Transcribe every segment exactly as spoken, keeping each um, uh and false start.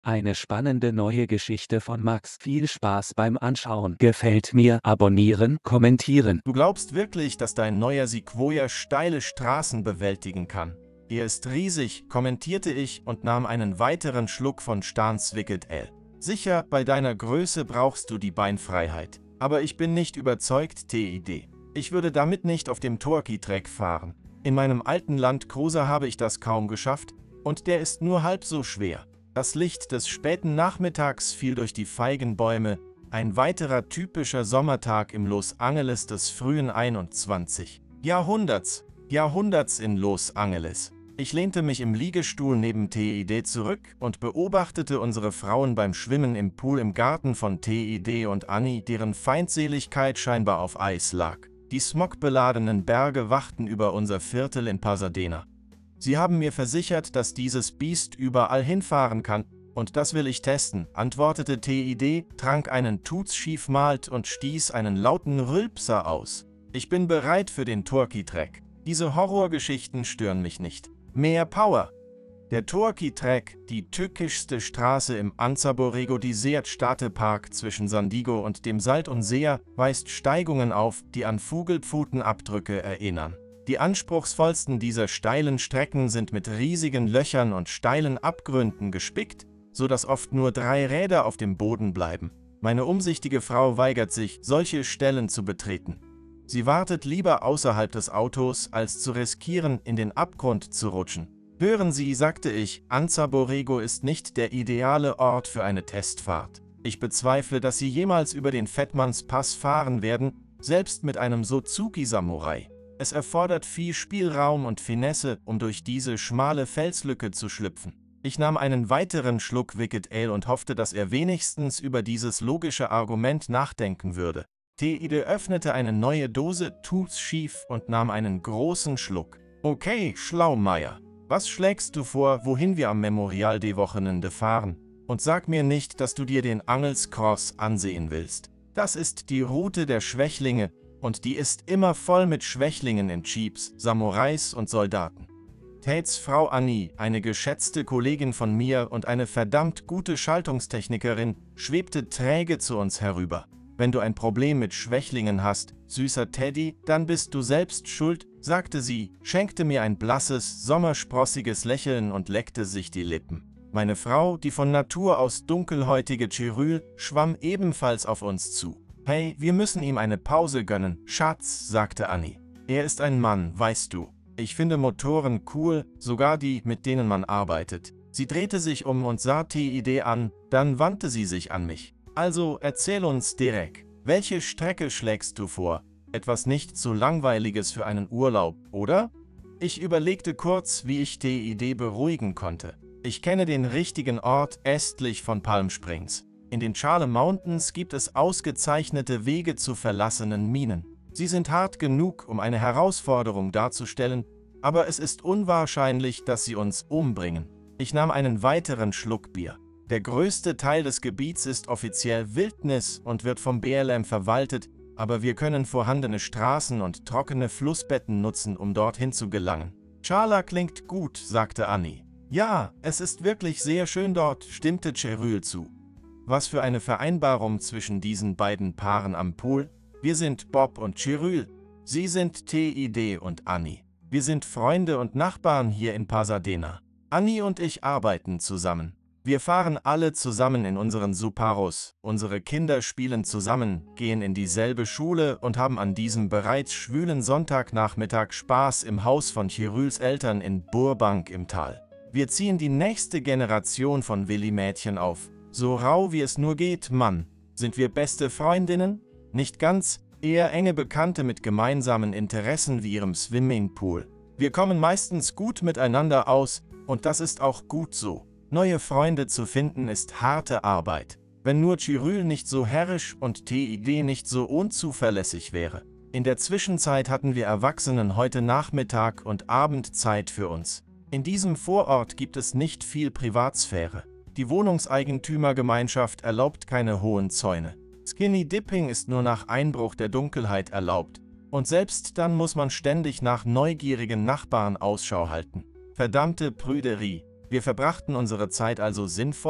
Eine spannende neue Geschichte von Max. Viel Spaß beim Anschauen. Gefällt mir, abonnieren, kommentieren. Du glaubst wirklich, dass dein neuer Sequoia steile Straßen bewältigen kann? Er ist riesig, kommentierte ich und nahm einen weiteren Schluck von Stans Wicked Ale. Sicher, bei deiner Größe brauchst du die Beinfreiheit. Aber ich bin nicht überzeugt, T I D. Ich würde damit nicht auf dem Torquay-Track fahren. In meinem alten Land Cruiser habe ich das kaum geschafft und der ist nur halb so schwer. Das Licht des späten Nachmittags fiel durch die Feigenbäume, ein weiterer typischer Sommertag im Los Angeles des frühen einundzwanzigsten Jahrhunderts. Jahrhunderts in Los Angeles. Ich lehnte mich im Liegestuhl neben T I D zurück und beobachtete unsere Frauen beim Schwimmen im Pool im Garten von T I D und Annie, deren Feindseligkeit scheinbar auf Eis lag. Die smogbeladenen Berge wachten über unser Viertel in Pasadena. Sie haben mir versichert, dass dieses Biest überall hinfahren kann, und das will ich testen, antwortete T I D, trank einen Toots Schief Malt und stieß einen lauten Rülpser aus. Ich bin bereit für den Torquay-Track. Diese Horrorgeschichten stören mich nicht. Mehr Power! Der Torquay-Track, die tückischste Straße im Anza Borrego Desert Städtepark zwischen San Diego und dem Salton Sea, weist Steigungen auf, die an Vogelpfotenabdrücke erinnern. Die anspruchsvollsten dieser steilen Strecken sind mit riesigen Löchern und steilen Abgründen gespickt, sodass oft nur drei Räder auf dem Boden bleiben. Meine umsichtige Frau weigert sich, solche Stellen zu betreten. Sie wartet lieber außerhalb des Autos, als zu riskieren, in den Abgrund zu rutschen. Hören Sie, sagte ich, Anza Borrego ist nicht der ideale Ort für eine Testfahrt. Ich bezweifle, dass Sie jemals über den Fettmannspass fahren werden, selbst mit einem Suzuki-Samurai. Es erfordert viel Spielraum und Finesse, um durch diese schmale Felslücke zu schlüpfen. Ich nahm einen weiteren Schluck Wicked Ale und hoffte, dass er wenigstens über dieses logische Argument nachdenken würde. T I D öffnete eine neue Dose Toots Schief und nahm einen großen Schluck. Okay, Schlaumeier, was schlägst du vor, wohin wir am Memorial Day Wochenende fahren? Und sag mir nicht, dass du dir den Angels Cross ansehen willst. Das ist die Route der Schwächlinge, und die ist immer voll mit Schwächlingen in Jeeps, Samurais und Soldaten. Tates Frau Annie, eine geschätzte Kollegin von mir und eine verdammt gute Schaltungstechnikerin, schwebte träge zu uns herüber. Wenn du ein Problem mit Schwächlingen hast, süßer Teddy, dann bist du selbst schuld, sagte sie, schenkte mir ein blasses, sommersprossiges Lächeln und leckte sich die Lippen. Meine Frau, die von Natur aus dunkelhäutige Cheryl, schwamm ebenfalls auf uns zu. Hey, wir müssen ihm eine Pause gönnen, Schatz, sagte Annie. Er ist ein Mann, weißt du. Ich finde Motoren cool, sogar die, mit denen man arbeitet. Sie drehte sich um und sah T I D an, dann wandte sie sich an mich. Also, erzähl uns, Derek, welche Strecke schlägst du vor? Etwas nicht so Langweiliges für einen Urlaub, oder? Ich überlegte kurz, wie ich T I D beruhigen konnte. Ich kenne den richtigen Ort östlich von Palm Springs. In den Charle Mountains gibt es ausgezeichnete Wege zu verlassenen Minen. Sie sind hart genug, um eine Herausforderung darzustellen, aber es ist unwahrscheinlich, dass sie uns umbringen. Ich nahm einen weiteren Schluck Bier. Der größte Teil des Gebiets ist offiziell Wildnis und wird vom B L M verwaltet, aber wir können vorhandene Straßen und trockene Flussbetten nutzen, um dorthin zu gelangen. Charla klingt gut, sagte Annie. Ja, es ist wirklich sehr schön dort, stimmte Cheryl zu. Was für eine Vereinbarung zwischen diesen beiden Paaren am Pool. Wir sind Bob und Cheryl. Sie sind T I D und Annie. Wir sind Freunde und Nachbarn hier in Pasadena. Annie und ich arbeiten zusammen. Wir fahren alle zusammen in unseren Subarus. Unsere Kinder spielen zusammen, gehen in dieselbe Schule und haben an diesem bereits schwülen Sonntagnachmittag Spaß im Haus von Cheryls Eltern in Burbank im Tal. Wir ziehen die nächste Generation von Willi-Mädchen auf. So rau wie es nur geht, Mann. Sind wir beste Freundinnen? Nicht ganz, eher enge Bekannte mit gemeinsamen Interessen wie ihrem Swimmingpool. Wir kommen meistens gut miteinander aus, und das ist auch gut so. Neue Freunde zu finden ist harte Arbeit. Wenn nur Cheryl nicht so herrisch und T I D nicht so unzuverlässig wäre. In der Zwischenzeit hatten wir Erwachsenen heute Nachmittag und Abend Zeit für uns. In diesem Vorort gibt es nicht viel Privatsphäre. Die Wohnungseigentümergemeinschaft erlaubt keine hohen Zäune. Skinny Dipping ist nur nach Einbruch der Dunkelheit erlaubt. Und selbst dann muss man ständig nach neugierigen Nachbarn Ausschau halten. Verdammte Prüderie. Wir verbrachten unsere Zeit also sinnvoll,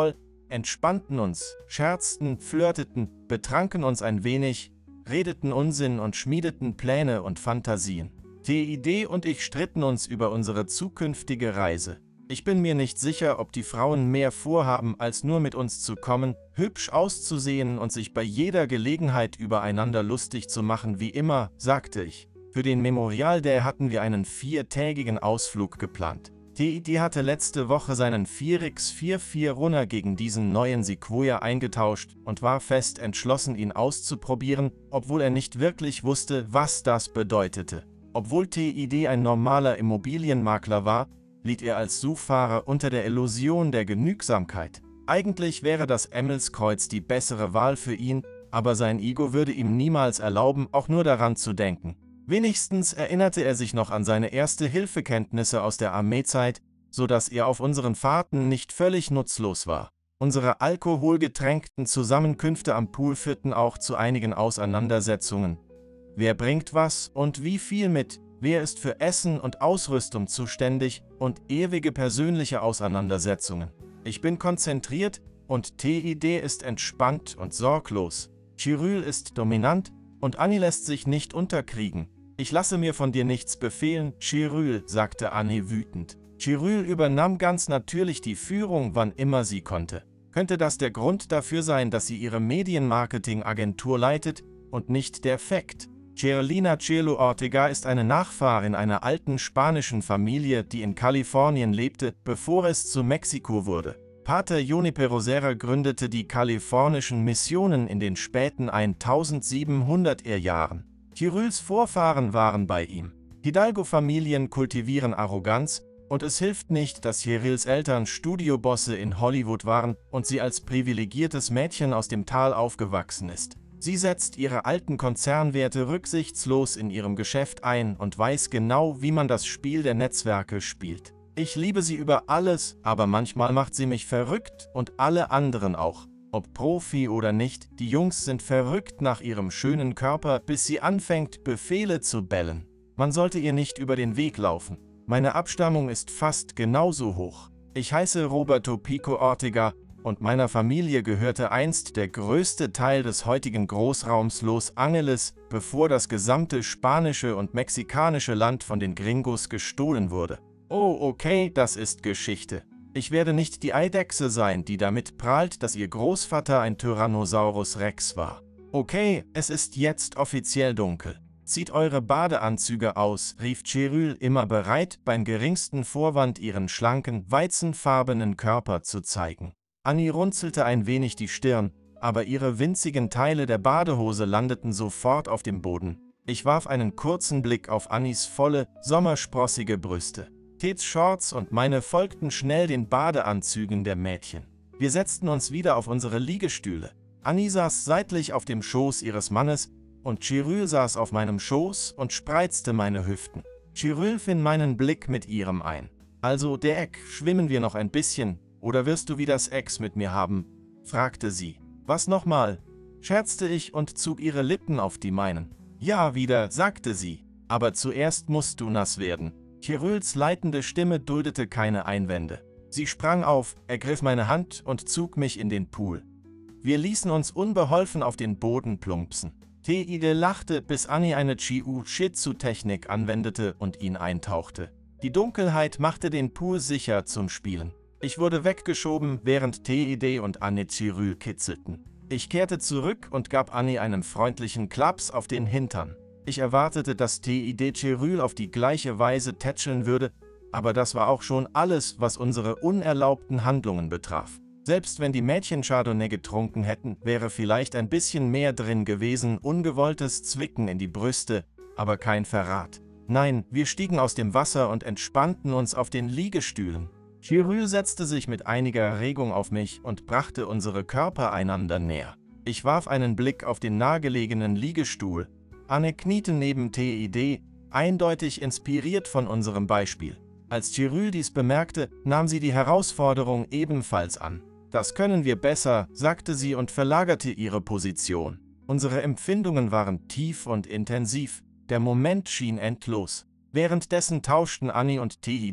entspannten uns, scherzten, flirteten, betranken uns ein wenig, redeten Unsinn und schmiedeten Pläne und Fantasien. T I D und ich stritten uns über unsere zukünftige Reise. Ich bin mir nicht sicher, ob die Frauen mehr vorhaben, als nur mit uns zu kommen, hübsch auszusehen und sich bei jeder Gelegenheit übereinander lustig zu machen wie immer, sagte ich. Für den Memorial Day hatten wir einen viertägigen Ausflug geplant. T I D hatte letzte Woche seinen vier X vier vier Runner gegen diesen neuen Sequoia eingetauscht und war fest entschlossen, ihn auszuprobieren, obwohl er nicht wirklich wusste, was das bedeutete. Obwohl T I D ein normaler Immobilienmakler war, litt er als S U V-Fahrer unter der Illusion der Genügsamkeit. Eigentlich wäre das Emmelskreuz die bessere Wahl für ihn, aber sein Ego würde ihm niemals erlauben, auch nur daran zu denken. Wenigstens erinnerte er sich noch an seine Erste-Hilfe-Kenntnisse aus der Armeezeit, sodass er auf unseren Fahrten nicht völlig nutzlos war. Unsere alkoholgetränkten Zusammenkünfte am Pool führten auch zu einigen Auseinandersetzungen. Wer bringt was und wie viel mit? Wer ist für Essen und Ausrüstung zuständig und ewige persönliche Auseinandersetzungen? Ich bin konzentriert und T I D ist entspannt und sorglos. Chiryl ist dominant und Annie lässt sich nicht unterkriegen. Ich lasse mir von dir nichts befehlen, Chiryl, sagte Annie wütend. Chiryl übernahm ganz natürlich die Führung, wann immer sie konnte. Könnte das der Grund dafür sein, dass sie ihre Medienmarketing-Agentur leitet und nicht der Fakt? Carolina Chelo Ortega ist eine Nachfahrin einer alten spanischen Familie, die in Kalifornien lebte, bevor es zu Mexiko wurde. Pater Junipero Serra gründete die kalifornischen Missionen in den späten eintausendsiebenhunderter Jahren. Chiryls Vorfahren waren bei ihm. Hidalgo-Familien kultivieren Arroganz, und es hilft nicht, dass Chiryls Eltern Studiobosse in Hollywood waren und sie als privilegiertes Mädchen aus dem Tal aufgewachsen ist. Sie setzt ihre alten Konzernwerte rücksichtslos in ihrem Geschäft ein und weiß genau, wie man das Spiel der Netzwerke spielt. Ich liebe sie über alles, aber manchmal macht sie mich verrückt und alle anderen auch. Ob Profi oder nicht, die Jungs sind verrückt nach ihrem schönen Körper, bis sie anfängt, Befehle zu bellen. Man sollte ihr nicht über den Weg laufen. Meine Abstammung ist fast genauso hoch. Ich heiße Roberto Pico Ortega und meiner Familie gehörte einst der größte Teil des heutigen Großraums Los Angeles, bevor das gesamte spanische und mexikanische Land von den Gringos gestohlen wurde. Oh, okay, das ist Geschichte. Ich werde nicht die Eidechse sein, die damit prahlt, dass ihr Großvater ein Tyrannosaurus Rex war. Okay, es ist jetzt offiziell dunkel. Zieht eure Badeanzüge aus, rief Chiryl, immer bereit, beim geringsten Vorwand ihren schlanken, weizenfarbenen Körper zu zeigen. Annie runzelte ein wenig die Stirn, aber ihre winzigen Teile der Badehose landeten sofort auf dem Boden. Ich warf einen kurzen Blick auf Annies volle, sommersprossige Brüste. Tets Shorts und meine folgten schnell den Badeanzügen der Mädchen. Wir setzten uns wieder auf unsere Liegestühle. Annie saß seitlich auf dem Schoß ihres Mannes und Chiryl saß auf meinem Schoß und spreizte meine Hüften. Chiryl fing meinen Blick mit ihrem ein. Also, der Eck, schwimmen wir noch ein bisschen, oder wirst du wie das Ex mit mir haben? Fragte sie. Was nochmal? Scherzte ich und zog ihre Lippen auf die meinen. Ja, wieder, sagte sie. Aber zuerst musst du nass werden. Chiryls leitende Stimme duldete keine Einwände. Sie sprang auf, ergriff meine Hand und zog mich in den Pool. Wir ließen uns unbeholfen auf den Boden plumpsen. T I D lachte, bis Annie eine Jiu-Jitsu-Technik anwendete und ihn eintauchte. Die Dunkelheit machte den Pool sicher zum Spielen. Ich wurde weggeschoben, während T I D und Annie Chiryl kitzelten. Ich kehrte zurück und gab Annie einen freundlichen Klaps auf den Hintern. Ich erwartete, dass T I D Chiryl auf die gleiche Weise tätscheln würde, aber das war auch schon alles, was unsere unerlaubten Handlungen betraf. Selbst wenn die Mädchen Chardonnay getrunken hätten, wäre vielleicht ein bisschen mehr drin gewesen, ungewolltes Zwicken in die Brüste, aber kein Verrat. Nein, wir stiegen aus dem Wasser und entspannten uns auf den Liegestühlen. Chiryl setzte sich mit einiger Erregung auf mich und brachte unsere Körper einander näher. Ich warf einen Blick auf den nahegelegenen Liegestuhl. Anne kniete neben T I D, eindeutig inspiriert von unserem Beispiel. Als Chiryl dies bemerkte, nahm sie die Herausforderung ebenfalls an. Das können wir besser, sagte sie und verlagerte ihre Position. Unsere Empfindungen waren tief und intensiv. Der Moment schien endlos. Währenddessen tauschten Annie und T I D,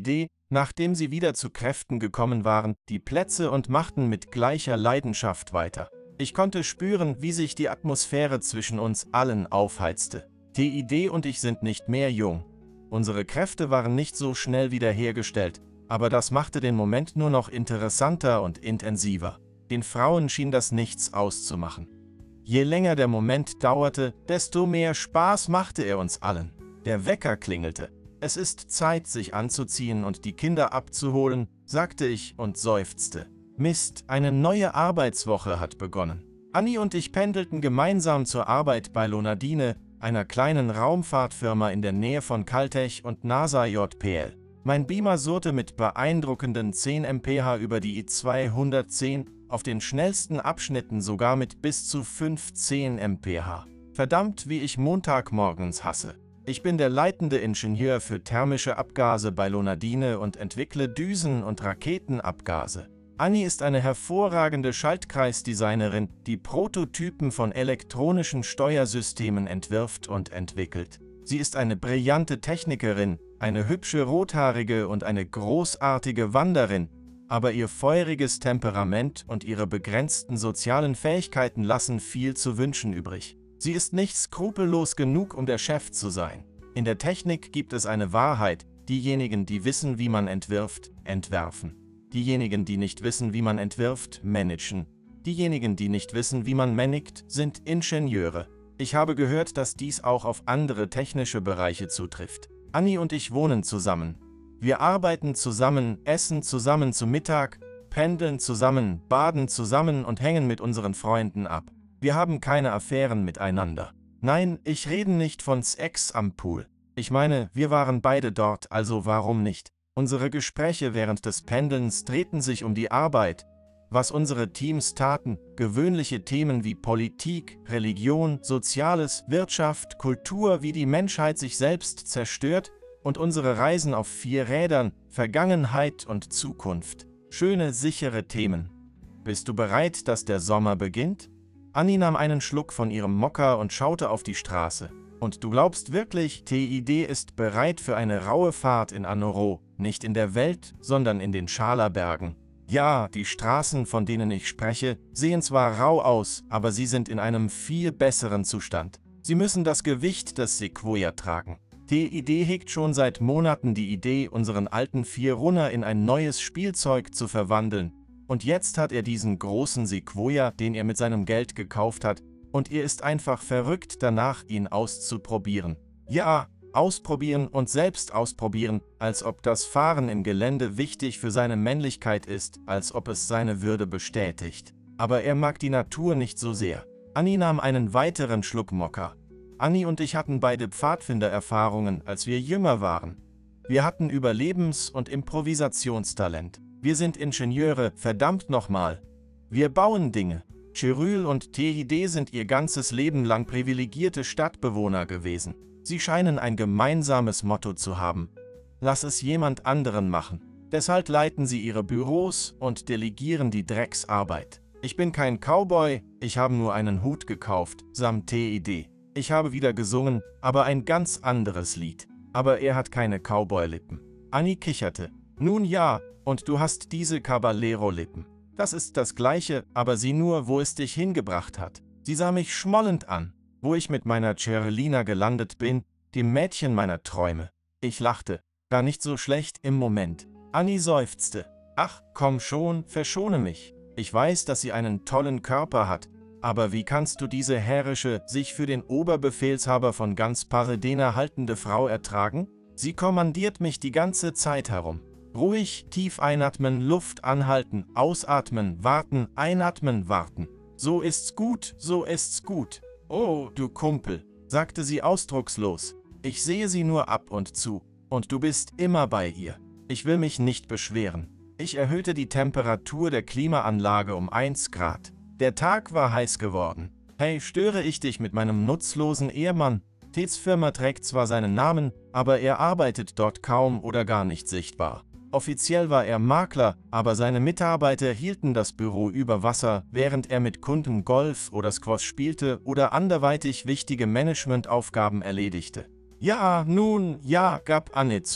nachdem sie wieder zu Kräften gekommen waren, die Plätze und machten mit gleicher Leidenschaft weiter. Ich konnte spüren, wie sich die Atmosphäre zwischen uns allen aufheizte. T I D und ich sind nicht mehr jung. Unsere Kräfte waren nicht so schnell wiederhergestellt, aber das machte den Moment nur noch interessanter und intensiver. Den Frauen schien das nichts auszumachen. Je länger der Moment dauerte, desto mehr Spaß machte er uns allen. Der Wecker klingelte. Es ist Zeit, sich anzuziehen und die Kinder abzuholen, sagte ich und seufzte. Mist, eine neue Arbeitswoche hat begonnen. Anni und ich pendelten gemeinsam zur Arbeit bei Lonadine, einer kleinen Raumfahrtfirma in der Nähe von Caltech und NASA J P L. Mein Beamer surrte mit beeindruckenden zehn Ampere Peak über die I zweihundertzehn, auf den schnellsten Abschnitten sogar mit bis zu fünfzehn Ampere Peak. Verdammt, wie ich Montagmorgens hasse. Ich bin der leitende Ingenieur für thermische Abgase bei Lonadine und entwickle Düsen- und Raketenabgase. Anni ist eine hervorragende Schaltkreisdesignerin, die Prototypen von elektronischen Steuersystemen entwirft und entwickelt. Sie ist eine brillante Technikerin, eine hübsche Rothaarige und eine großartige Wanderin, aber ihr feuriges Temperament und ihre begrenzten sozialen Fähigkeiten lassen viel zu wünschen übrig. Sie ist nicht skrupellos genug, um der Chef zu sein. In der Technik gibt es eine Wahrheit: diejenigen, die wissen, wie man entwirft, entwerfen. Diejenigen, die nicht wissen, wie man entwirft, managen. Diejenigen, die nicht wissen, wie man managt, sind Ingenieure. Ich habe gehört, dass dies auch auf andere technische Bereiche zutrifft. Anni und ich wohnen zusammen. Wir arbeiten zusammen, essen zusammen zu Mittag, pendeln zusammen, baden zusammen und hängen mit unseren Freunden ab. Wir haben keine Affären miteinander. Nein, ich rede nicht von Sex am Pool. Ich meine, wir waren beide dort, also warum nicht? Unsere Gespräche während des Pendelns drehten sich um die Arbeit, was unsere Teams taten, gewöhnliche Themen wie Politik, Religion, Soziales, Wirtschaft, Kultur, wie die Menschheit sich selbst zerstört und unsere Reisen auf vier Rädern, Vergangenheit und Zukunft. Schöne, sichere Themen. Bist du bereit, dass der Sommer beginnt? Anni nahm einen Schluck von ihrem Mokka und schaute auf die Straße. Und du glaubst wirklich, T I D ist bereit für eine raue Fahrt in Anoro, nicht in der Welt, sondern in den Schala-Bergen. Ja, die Straßen, von denen ich spreche, sehen zwar rau aus, aber sie sind in einem viel besseren Zustand. Sie müssen das Gewicht des Sequoia tragen. T I D hegt schon seit Monaten die Idee, unseren alten Vierrunner in ein neues Spielzeug zu verwandeln. Und jetzt hat er diesen großen Sequoia, den er mit seinem Geld gekauft hat, und er ist einfach verrückt danach, ihn auszuprobieren. Ja, ausprobieren und selbst ausprobieren, als ob das Fahren im Gelände wichtig für seine Männlichkeit ist, als ob es seine Würde bestätigt. Aber er mag die Natur nicht so sehr. Anni nahm einen weiteren Schluck Mokka. Anni und ich hatten beide Pfadfindererfahrungen, als wir jünger waren. Wir hatten Überlebens- und Improvisationstalent. Wir sind Ingenieure, verdammt nochmal. Wir bauen Dinge. Cheryl und T I D sind ihr ganzes Leben lang privilegierte Stadtbewohner gewesen. Sie scheinen ein gemeinsames Motto zu haben: Lass es jemand anderen machen. Deshalb leiten sie ihre Büros und delegieren die Drecksarbeit. Ich bin kein Cowboy, ich habe nur einen Hut gekauft, samt T I D. Ich habe wieder gesungen, aber ein ganz anderes Lied. Aber er hat keine Cowboy-Lippen. Anni kicherte. Nun ja, und du hast diese Caballero-Lippen. Das ist das Gleiche, aber sieh nur, wo es dich hingebracht hat. Sie sah mich schmollend an, wo ich mit meiner Cherelina gelandet bin, dem Mädchen meiner Träume. Ich lachte. Gar nicht so schlecht im Moment. Anni seufzte. Ach, komm schon, verschone mich. Ich weiß, dass sie einen tollen Körper hat, aber wie kannst du diese herrische, sich für den Oberbefehlshaber von ganz Paredena haltende Frau ertragen? Sie kommandiert mich die ganze Zeit herum. Ruhig, tief einatmen, Luft anhalten, ausatmen, warten, einatmen, warten. So ist's gut, so ist's gut. Oh, du Kumpel, sagte sie ausdruckslos. Ich sehe sie nur ab und zu, und du bist immer bei ihr. Ich will mich nicht beschweren. Ich erhöhte die Temperatur der Klimaanlage um eins Grad. Der Tag war heiß geworden. Hey, störe ich dich mit meinem nutzlosen Ehemann? Tets Firma trägt zwar seinen Namen, aber er arbeitet dort kaum oder gar nicht sichtbar. Offiziell war er Makler, aber seine Mitarbeiter hielten das Büro über Wasser, während er mit Kunden Golf oder Squash spielte oder anderweitig wichtige Managementaufgaben erledigte. Ja, nun, ja, gab Anne zu.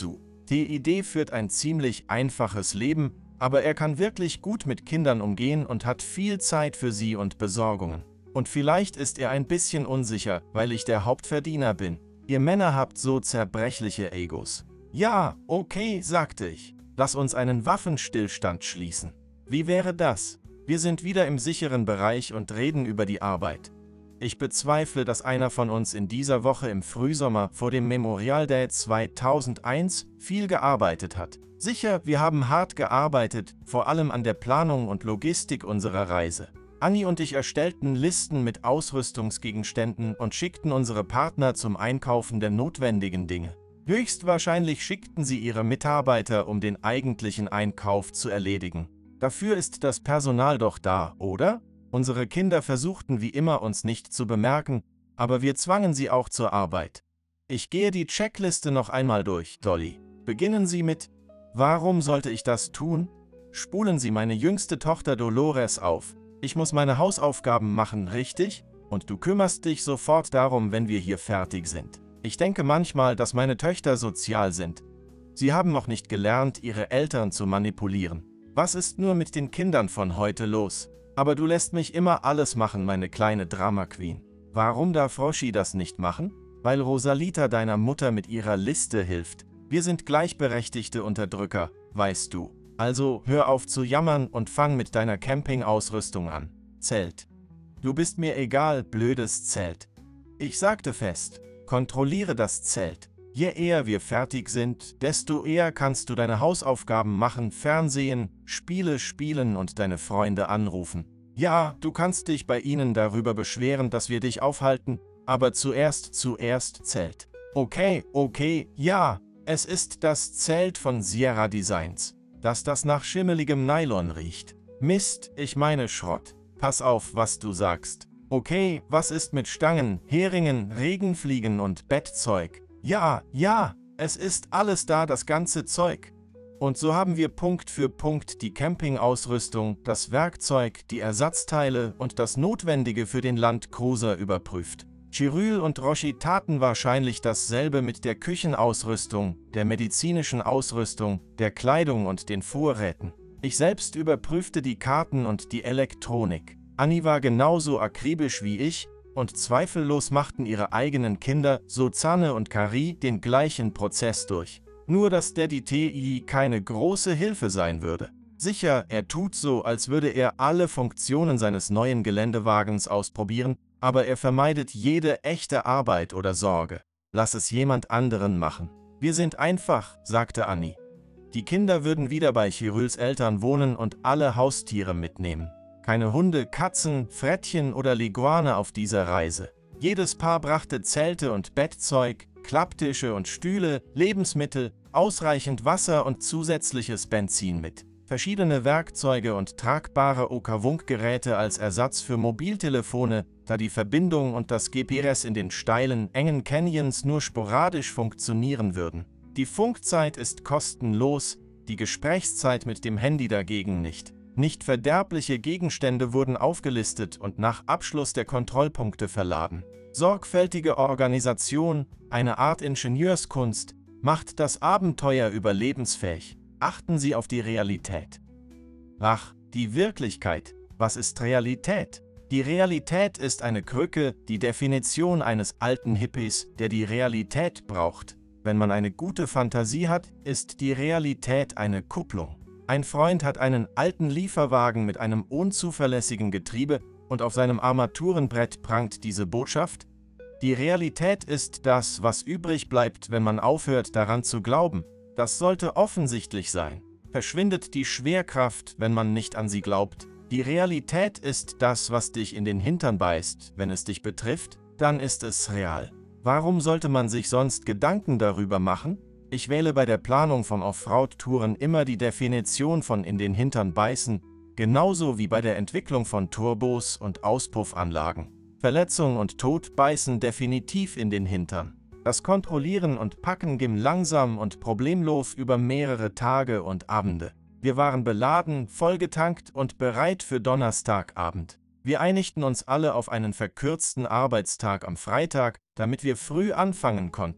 Die Idee führt ein ziemlich einfaches Leben, aber er kann wirklich gut mit Kindern umgehen und hat viel Zeit für sie und Besorgungen. Und vielleicht ist er ein bisschen unsicher, weil ich der Hauptverdiener bin. Ihr Männer habt so zerbrechliche Egos. Ja, okay, sagte ich. Lass uns einen Waffenstillstand schließen. Wie wäre das? Wir sind wieder im sicheren Bereich und reden über die Arbeit. Ich bezweifle, dass einer von uns in dieser Woche im Frühsommer vor dem Memorial Day zweitausendeins viel gearbeitet hat. Sicher, wir haben hart gearbeitet, vor allem an der Planung und Logistik unserer Reise. Anni und ich erstellten Listen mit Ausrüstungsgegenständen und schickten unsere Partner zum Einkaufen der notwendigen Dinge. Höchstwahrscheinlich schickten sie ihre Mitarbeiter, um den eigentlichen Einkauf zu erledigen. Dafür ist das Personal doch da, oder? Unsere Kinder versuchten wie immer, uns nicht zu bemerken, aber wir zwangen sie auch zur Arbeit. Ich gehe die Checkliste noch einmal durch, Dolly. Beginnen Sie mit: Warum sollte ich das tun? Spulen Sie meine jüngste Tochter Dolores auf. Ich muss meine Hausaufgaben machen, richtig? Und du kümmerst dich sofort darum, wenn wir hier fertig sind. Ich denke manchmal, dass meine Töchter sozial sind. Sie haben noch nicht gelernt, ihre Eltern zu manipulieren. Was ist nur mit den Kindern von heute los? Aber du lässt mich immer alles machen, meine kleine Drama Queen. Warum darf Roshi das nicht machen? Weil Rosalita deiner Mutter mit ihrer Liste hilft. Wir sind gleichberechtigte Unterdrücker, weißt du. Also hör auf zu jammern und fang mit deiner Campingausrüstung an. Zelt. Du bist mir egal, blödes Zelt. Ich sagte fest, kontrolliere das Zelt. Je eher wir fertig sind, desto eher kannst du deine Hausaufgaben machen, Fernsehen, Spiele spielen und deine Freunde anrufen. Ja, du kannst dich bei ihnen darüber beschweren, dass wir dich aufhalten, aber zuerst, zuerst Zelt. Okay, okay, ja, es ist das Zelt von Sierra Designs, dass das nach schimmeligem Nylon riecht. Mist, ich meine Schrott. Pass auf, was du sagst. Okay, was ist mit Stangen, Heringen, Regenfliegen und Bettzeug? Ja, ja, es ist alles da, das ganze Zeug. Und so haben wir Punkt für Punkt die Campingausrüstung, das Werkzeug, die Ersatzteile und das Notwendige für den Landcruiser überprüft. Chiryl und Roshi taten wahrscheinlich dasselbe mit der Küchenausrüstung, der medizinischen Ausrüstung, der Kleidung und den Vorräten. Ich selbst überprüfte die Karten und die Elektronik. Anni war genauso akribisch wie ich, und zweifellos machten ihre eigenen Kinder, Suzanne und Carrie, den gleichen Prozess durch. Nur dass Daddy T I keine große Hilfe sein würde. Sicher, er tut so, als würde er alle Funktionen seines neuen Geländewagens ausprobieren, aber er vermeidet jede echte Arbeit oder Sorge. Lass es jemand anderen machen. Wir sind einfach, sagte Anni. Die Kinder würden wieder bei Chiryls Eltern wohnen und alle Haustiere mitnehmen. Keine Hunde, Katzen, Frettchen oder Leguane auf dieser Reise. Jedes Paar brachte Zelte und Bettzeug, Klapptische und Stühle, Lebensmittel, ausreichend Wasser und zusätzliches Benzin mit. Verschiedene Werkzeuge und tragbare Okawunk-Geräte als Ersatz für Mobiltelefone, da die Verbindung und das G P S in den steilen, engen Canyons nur sporadisch funktionieren würden. Die Funkzeit ist kostenlos, die Gesprächszeit mit dem Handy dagegen nicht. Nicht verderbliche Gegenstände wurden aufgelistet und nach Abschluss der Kontrollpunkte verladen. Sorgfältige Organisation, eine Art Ingenieurskunst, macht das Abenteuer überlebensfähig. Achten Sie auf die Realität. Ach, die Wirklichkeit. Was ist Realität? Die Realität ist eine Krücke, die Definition eines alten Hippies, der die Realität braucht. Wenn man eine gute Fantasie hat, ist die Realität eine Kupplung. Ein Freund hat einen alten Lieferwagen mit einem unzuverlässigen Getriebe und auf seinem Armaturenbrett prangt diese Botschaft: Die Realität ist das, was übrig bleibt, wenn man aufhört, daran zu glauben. Das sollte offensichtlich sein. Verschwindet die Schwerkraft, wenn man nicht an sie glaubt. Die Realität ist das, was dich in den Hintern beißt, wenn es dich betrifft, dann ist es real. Warum sollte man sich sonst Gedanken darüber machen? Ich wähle bei der Planung von Offroad-Touren immer die Definition von in den Hintern beißen, genauso wie bei der Entwicklung von Turbos und Auspuffanlagen. Verletzung und Tod beißen definitiv in den Hintern. Das Kontrollieren und Packen ging langsam und problemlos über mehrere Tage und Abende. Wir waren beladen, vollgetankt und bereit für Donnerstagabend. Wir einigten uns alle auf einen verkürzten Arbeitstag am Freitag, damit wir früh anfangen konnten.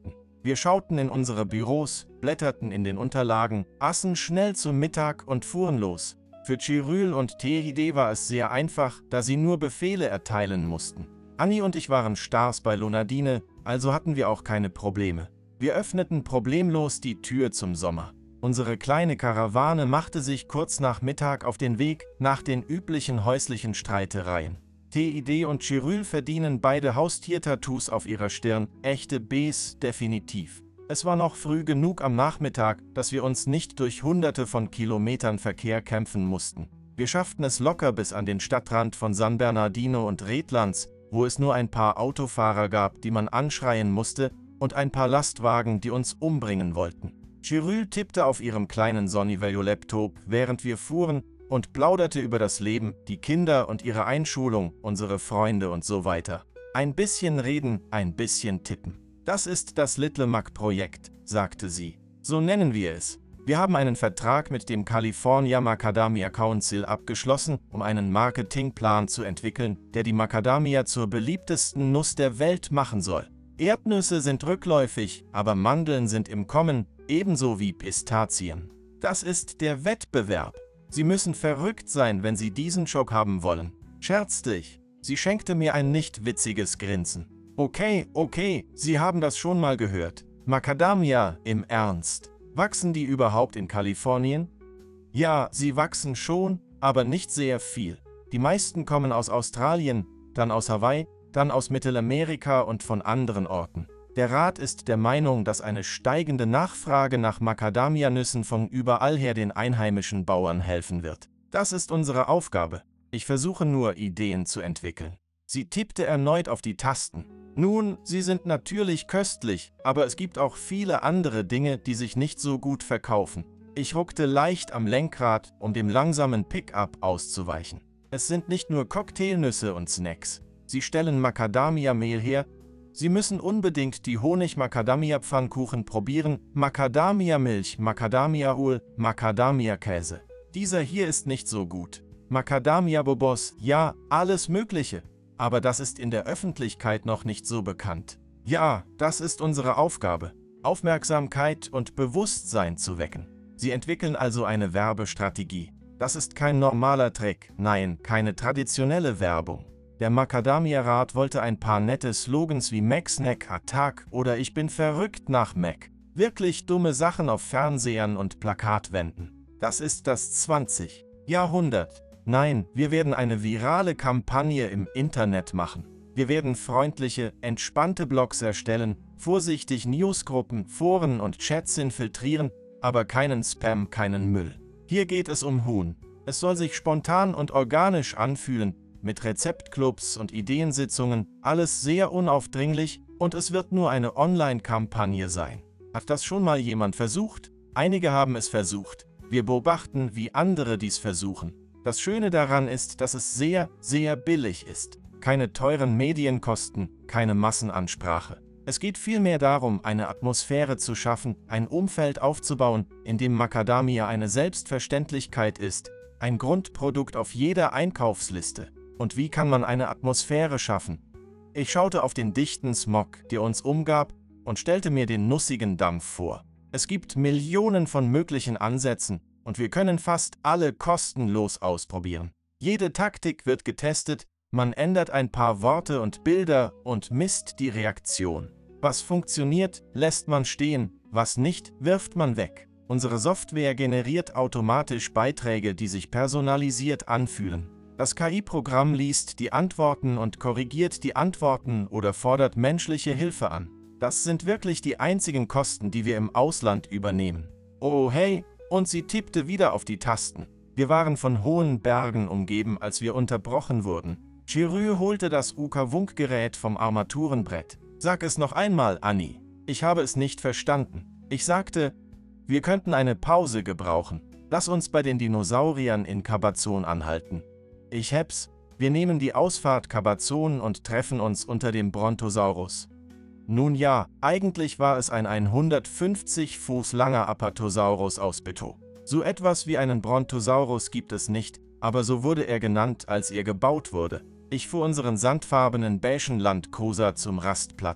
Wir schauten in unsere Büros, blätterten in den Unterlagen, aßen schnell zu Mittag und fuhren los. Für Chiryl und Tehide war es sehr einfach, da sie nur Befehle erteilen mussten. Annie und ich waren Stars bei Lonardine, also hatten wir auch keine Probleme. Wir öffneten problemlos die Tür zum Sommer. Unsere kleine Karawane machte sich kurz nach Mittag auf den Weg nach den üblichen häuslichen Streitereien. Tehide und Chiryl verdienen beide Haustiertattoos auf ihrer Stirn, echte Bs definitiv. Es war noch früh genug am Nachmittag, dass wir uns nicht durch hunderte von Kilometern Verkehr kämpfen mussten. Wir schafften es locker bis an den Stadtrand von San Bernardino und Redlands, wo es nur ein paar Autofahrer gab, die man anschreien musste, und ein paar Lastwagen, die uns umbringen wollten. Chiryl tippte auf ihrem kleinen Sony-Vario-Laptop, während wir fuhren, und plauderte über das Leben, die Kinder und ihre Einschulung, unsere Freunde und so weiter. Ein bisschen reden, ein bisschen tippen. Das ist das Little Mac-Projekt, sagte sie. So nennen wir es. Wir haben einen Vertrag mit dem California Macadamia Council abgeschlossen, um einen Marketingplan zu entwickeln, der die Macadamia zur beliebtesten Nuss der Welt machen soll. Erdnüsse sind rückläufig, aber Mandeln sind im Kommen, ebenso wie Pistazien. Das ist der Wettbewerb. Sie müssen verrückt sein, wenn Sie diesen Schock haben wollen. Scherzte ich. Sie schenkte mir ein nicht witziges Grinsen. Okay, okay, Sie haben das schon mal gehört. Macadamia, im Ernst. Wachsen die überhaupt in Kalifornien? Ja, sie wachsen schon, aber nicht sehr viel. Die meisten kommen aus Australien, dann aus Hawaii, dann aus Mittelamerika und von anderen Orten. Der Rat ist der Meinung, dass eine steigende Nachfrage nach Macadamia-Nüssen von überall her den einheimischen Bauern helfen wird. Das ist unsere Aufgabe. Ich versuche nur, Ideen zu entwickeln. Sie tippte erneut auf die Tasten. Nun, sie sind natürlich köstlich, aber es gibt auch viele andere Dinge, die sich nicht so gut verkaufen. Ich ruckte leicht am Lenkrad, um dem langsamen Pickup auszuweichen. Es sind nicht nur Cocktailnüsse und Snacks. Sie stellen Macadamia-Mehl her. Sie müssen unbedingt die Honig-Macadamia-Pfannkuchen probieren, Macadamia-Milch, Macadamia-Öl, Macadamia-Käse. Dieser hier ist nicht so gut. Macadamia-Bobos, ja, alles Mögliche. Aber das ist in der Öffentlichkeit noch nicht so bekannt. Ja, das ist unsere Aufgabe, Aufmerksamkeit und Bewusstsein zu wecken. Sie entwickeln also eine Werbestrategie. Das ist kein normaler Trick, nein, keine traditionelle Werbung. Der Macadamia-Rat wollte ein paar nette Slogans wie Mac Snack Attack oder Ich bin verrückt nach Mac. Wirklich dumme Sachen auf Fernsehern und Plakatwänden. Das ist das zwanzigste Jahrhundert. Nein, wir werden eine virale Kampagne im Internet machen. Wir werden freundliche, entspannte Blogs erstellen, vorsichtig Newsgruppen, Foren und Chats infiltrieren, aber keinen Spam, keinen Müll. Hier geht es um Huhn. Es soll sich spontan und organisch anfühlen, mit Rezeptclubs und Ideensitzungen, alles sehr unaufdringlich, und es wird nur eine Online-Kampagne sein. Hat das schon mal jemand versucht? Einige haben es versucht. Wir beobachten, wie andere dies versuchen. Das Schöne daran ist, dass es sehr, sehr billig ist. Keine teuren Medienkosten, keine Massenansprache. Es geht vielmehr darum, eine Atmosphäre zu schaffen, ein Umfeld aufzubauen, in dem Macadamia eine Selbstverständlichkeit ist, ein Grundprodukt auf jeder Einkaufsliste. Und wie kann man eine Atmosphäre schaffen? Ich schaute auf den dichten Smog, der uns umgab, und stellte mir den nussigen Dampf vor. Es gibt Millionen von möglichen Ansätzen, und wir können fast alle kostenlos ausprobieren. Jede Taktik wird getestet, man ändert ein paar Worte und Bilder und misst die Reaktion. Was funktioniert, lässt man stehen, was nicht, wirft man weg. Unsere Software generiert automatisch Beiträge, die sich personalisiert anfühlen. Das K I-Programm liest die Antworten und korrigiert die Antworten oder fordert menschliche Hilfe an. Das sind wirklich die einzigen Kosten, die wir im Ausland übernehmen. Oh hey, und sie tippte wieder auf die Tasten. Wir waren von hohen Bergen umgeben, als wir unterbrochen wurden. Chiryl holte das Uka-Wunk-Gerät vom Armaturenbrett. Sag es noch einmal, Annie. Ich habe es nicht verstanden. Ich sagte, wir könnten eine Pause gebrauchen. Lass uns bei den Dinosauriern in Cabazon anhalten. Ich hab's. Wir nehmen die Ausfahrt Cabazon und treffen uns unter dem Brontosaurus. Nun ja, eigentlich war es ein hundertfünfzig Fuß langer Apatosaurus aus Beton. So etwas wie einen Brontosaurus gibt es nicht, aber so wurde er genannt, als er gebaut wurde. Ich fuhr unseren sandfarbenen beigen Land Cruiser zum Rastplatz.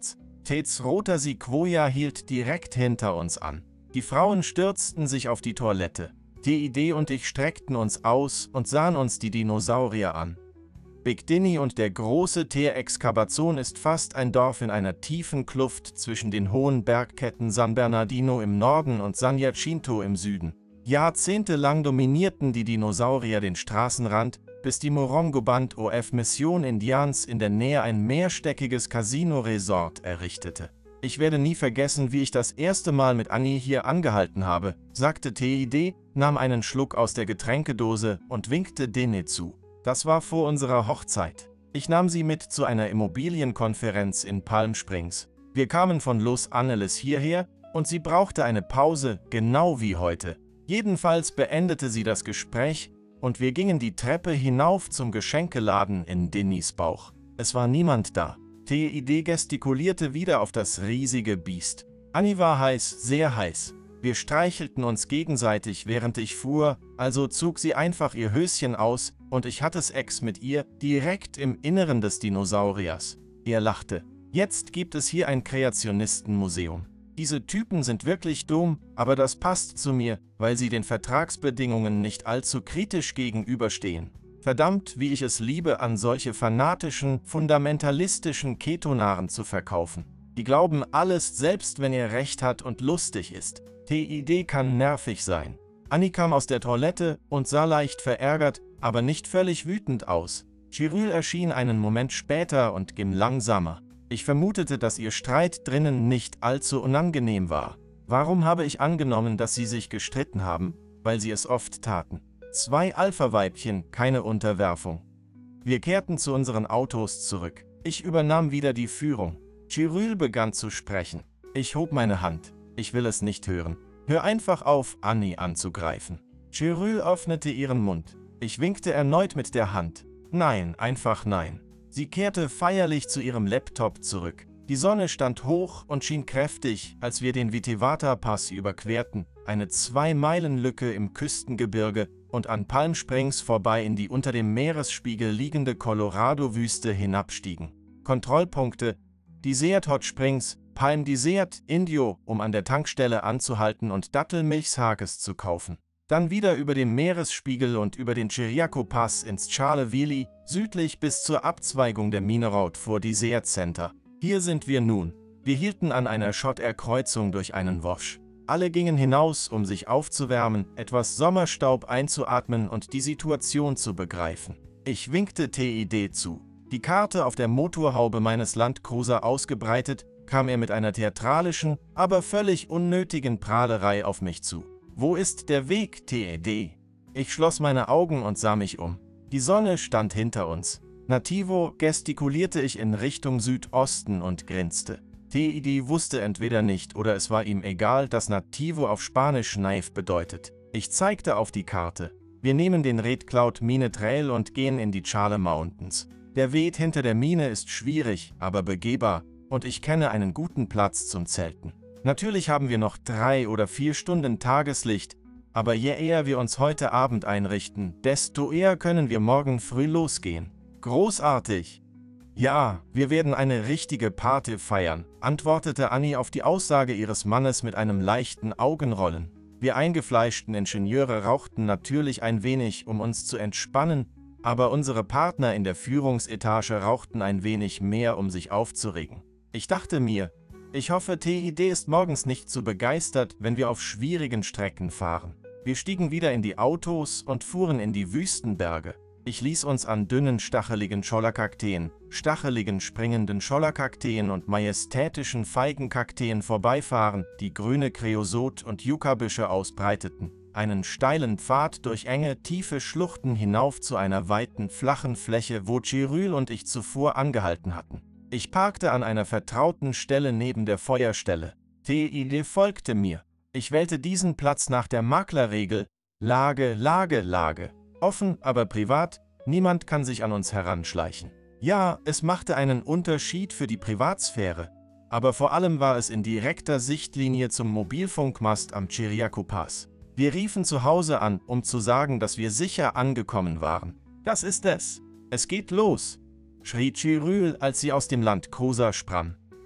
majestätsroter Sequoia hielt direkt hinter uns an. Die Frauen stürzten sich auf die Toilette. T I D und ich streckten uns aus und sahen uns die Dinosaurier an. Big Dini und der große T-Rex Cabazon ist fast ein Dorf in einer tiefen Kluft zwischen den hohen Bergketten San Bernardino im Norden und San Jacinto im Süden. Jahrzehntelang dominierten die Dinosaurier den Straßenrand, bis die Morongo Band O F Mission Indians in der Nähe ein mehrstöckiges Casino-Resort errichtete. Ich werde nie vergessen, wie ich das erste Mal mit Annie hier angehalten habe, sagte T I D, nahm einen Schluck aus der Getränkedose und winkte Dene zu. Das war vor unserer Hochzeit. Ich nahm sie mit zu einer Immobilienkonferenz in Palm Springs. Wir kamen von Los Angeles hierher und sie brauchte eine Pause, genau wie heute. Jedenfalls beendete sie das Gespräch und wir gingen die Treppe hinauf zum Geschenkeladen in Dennis Bauch. Es war niemand da. T I D gestikulierte wieder auf das riesige Biest. Annie war heiß, sehr heiß. Wir streichelten uns gegenseitig, während ich fuhr, also zog sie einfach ihr Höschen aus und ich hatte Sex mit ihr, direkt im Inneren des Dinosauriers. Er lachte. Jetzt gibt es hier ein Kreationistenmuseum. Diese Typen sind wirklich dumm, aber das passt zu mir, weil sie den Vertragsbedingungen nicht allzu kritisch gegenüberstehen. Verdammt, wie ich es liebe, an solche fanatischen, fundamentalistischen Ketonaren zu verkaufen. Die glauben alles, selbst wenn er recht hat und lustig ist. T I D kann nervig sein. Annie kam aus der Toilette und sah leicht verärgert, aber nicht völlig wütend aus. Chiryl erschien einen Moment später und ging langsamer. Ich vermutete, dass ihr Streit drinnen nicht allzu unangenehm war. Warum habe ich angenommen, dass sie sich gestritten haben? Weil sie es oft taten. Zwei Alpha-Weibchen, keine Unterwerfung. Wir kehrten zu unseren Autos zurück. Ich übernahm wieder die Führung. Chiryl begann zu sprechen. Ich hob meine Hand. Ich will es nicht hören. Hör einfach auf, Annie anzugreifen. Chiryl öffnete ihren Mund. Ich winkte erneut mit der Hand. Nein, einfach nein. Sie kehrte feierlich zu ihrem Laptop zurück. Die Sonne stand hoch und schien kräftig, als wir den Witavata-Pass überquerten, eine Zwei-Meilen-Lücke im Küstengebirge und an Palm Springs vorbei in die unter dem Meeresspiegel liegende Colorado-Wüste hinabstiegen. Kontrollpunkte: Desert Hot Springs, Palm Desert, Indio, um an der Tankstelle anzuhalten und Dattelmilchshakes zu kaufen. Dann wieder über den Meeresspiegel und über den Chiriaco-Pass ins Charleville, südlich bis zur Abzweigung der Mineroute vor Desert Center. Hier sind wir nun. Wir hielten an einer Schotterkreuzung durch einen Wash. Alle gingen hinaus, um sich aufzuwärmen, etwas Sommerstaub einzuatmen und die Situation zu begreifen. Ich winkte T I D zu. Die Karte auf der Motorhaube meines Landcruiser ausgebreitet, kam er mit einer theatralischen, aber völlig unnötigen Prahlerei auf mich zu. Wo ist der Weg, T I D? Ich schloss meine Augen und sah mich um. Die Sonne stand hinter uns. Nativo, gestikulierte ich in Richtung Südosten und grinste. T I D wusste entweder nicht oder es war ihm egal, dass Nativo auf Spanisch Knife bedeutet. Ich zeigte auf die Karte. Wir nehmen den Red Cloud Mine Trail und gehen in die Charle Mountains. Der Weg hinter der Mine ist schwierig, aber begehbar und ich kenne einen guten Platz zum Zelten. Natürlich haben wir noch drei oder vier Stunden Tageslicht, aber je eher wir uns heute Abend einrichten, desto eher können wir morgen früh losgehen. Großartig! Ja, wir werden eine richtige Party feiern, antwortete Annie auf die Aussage ihres Mannes mit einem leichten Augenrollen. Wir eingefleischten Ingenieure rauchten natürlich ein wenig, um uns zu entspannen, aber unsere Partner in der Führungsetage rauchten ein wenig mehr, um sich aufzuregen. Ich dachte mir, ich hoffe, T I D ist morgens nicht zu begeistert, wenn wir auf schwierigen Strecken fahren. Wir stiegen wieder in die Autos und fuhren in die Wüstenberge. Ich ließ uns an dünnen, stacheligen Schollakakteen, stacheligen, springenden Schollakakteen und majestätischen Feigenkakteen vorbeifahren, die grüne Kreosot- und Yuccabüsche ausbreiteten. Einen steilen Pfad durch enge, tiefe Schluchten hinauf zu einer weiten, flachen Fläche, wo Chiryl und ich zuvor angehalten hatten. Ich parkte an einer vertrauten Stelle neben der Feuerstelle. T I D folgte mir. Ich wählte diesen Platz nach der Maklerregel: Lage, Lage, Lage. Offen, aber privat, niemand kann sich an uns heranschleichen. Ja, es machte einen Unterschied für die Privatsphäre, aber vor allem war es in direkter Sichtlinie zum Mobilfunkmast am Chiriaco Pass. Wir riefen zu Hause an, um zu sagen, dass wir sicher angekommen waren. Das ist es. Es geht los, schrie Chiryl, als sie aus dem Landcruiser sprang.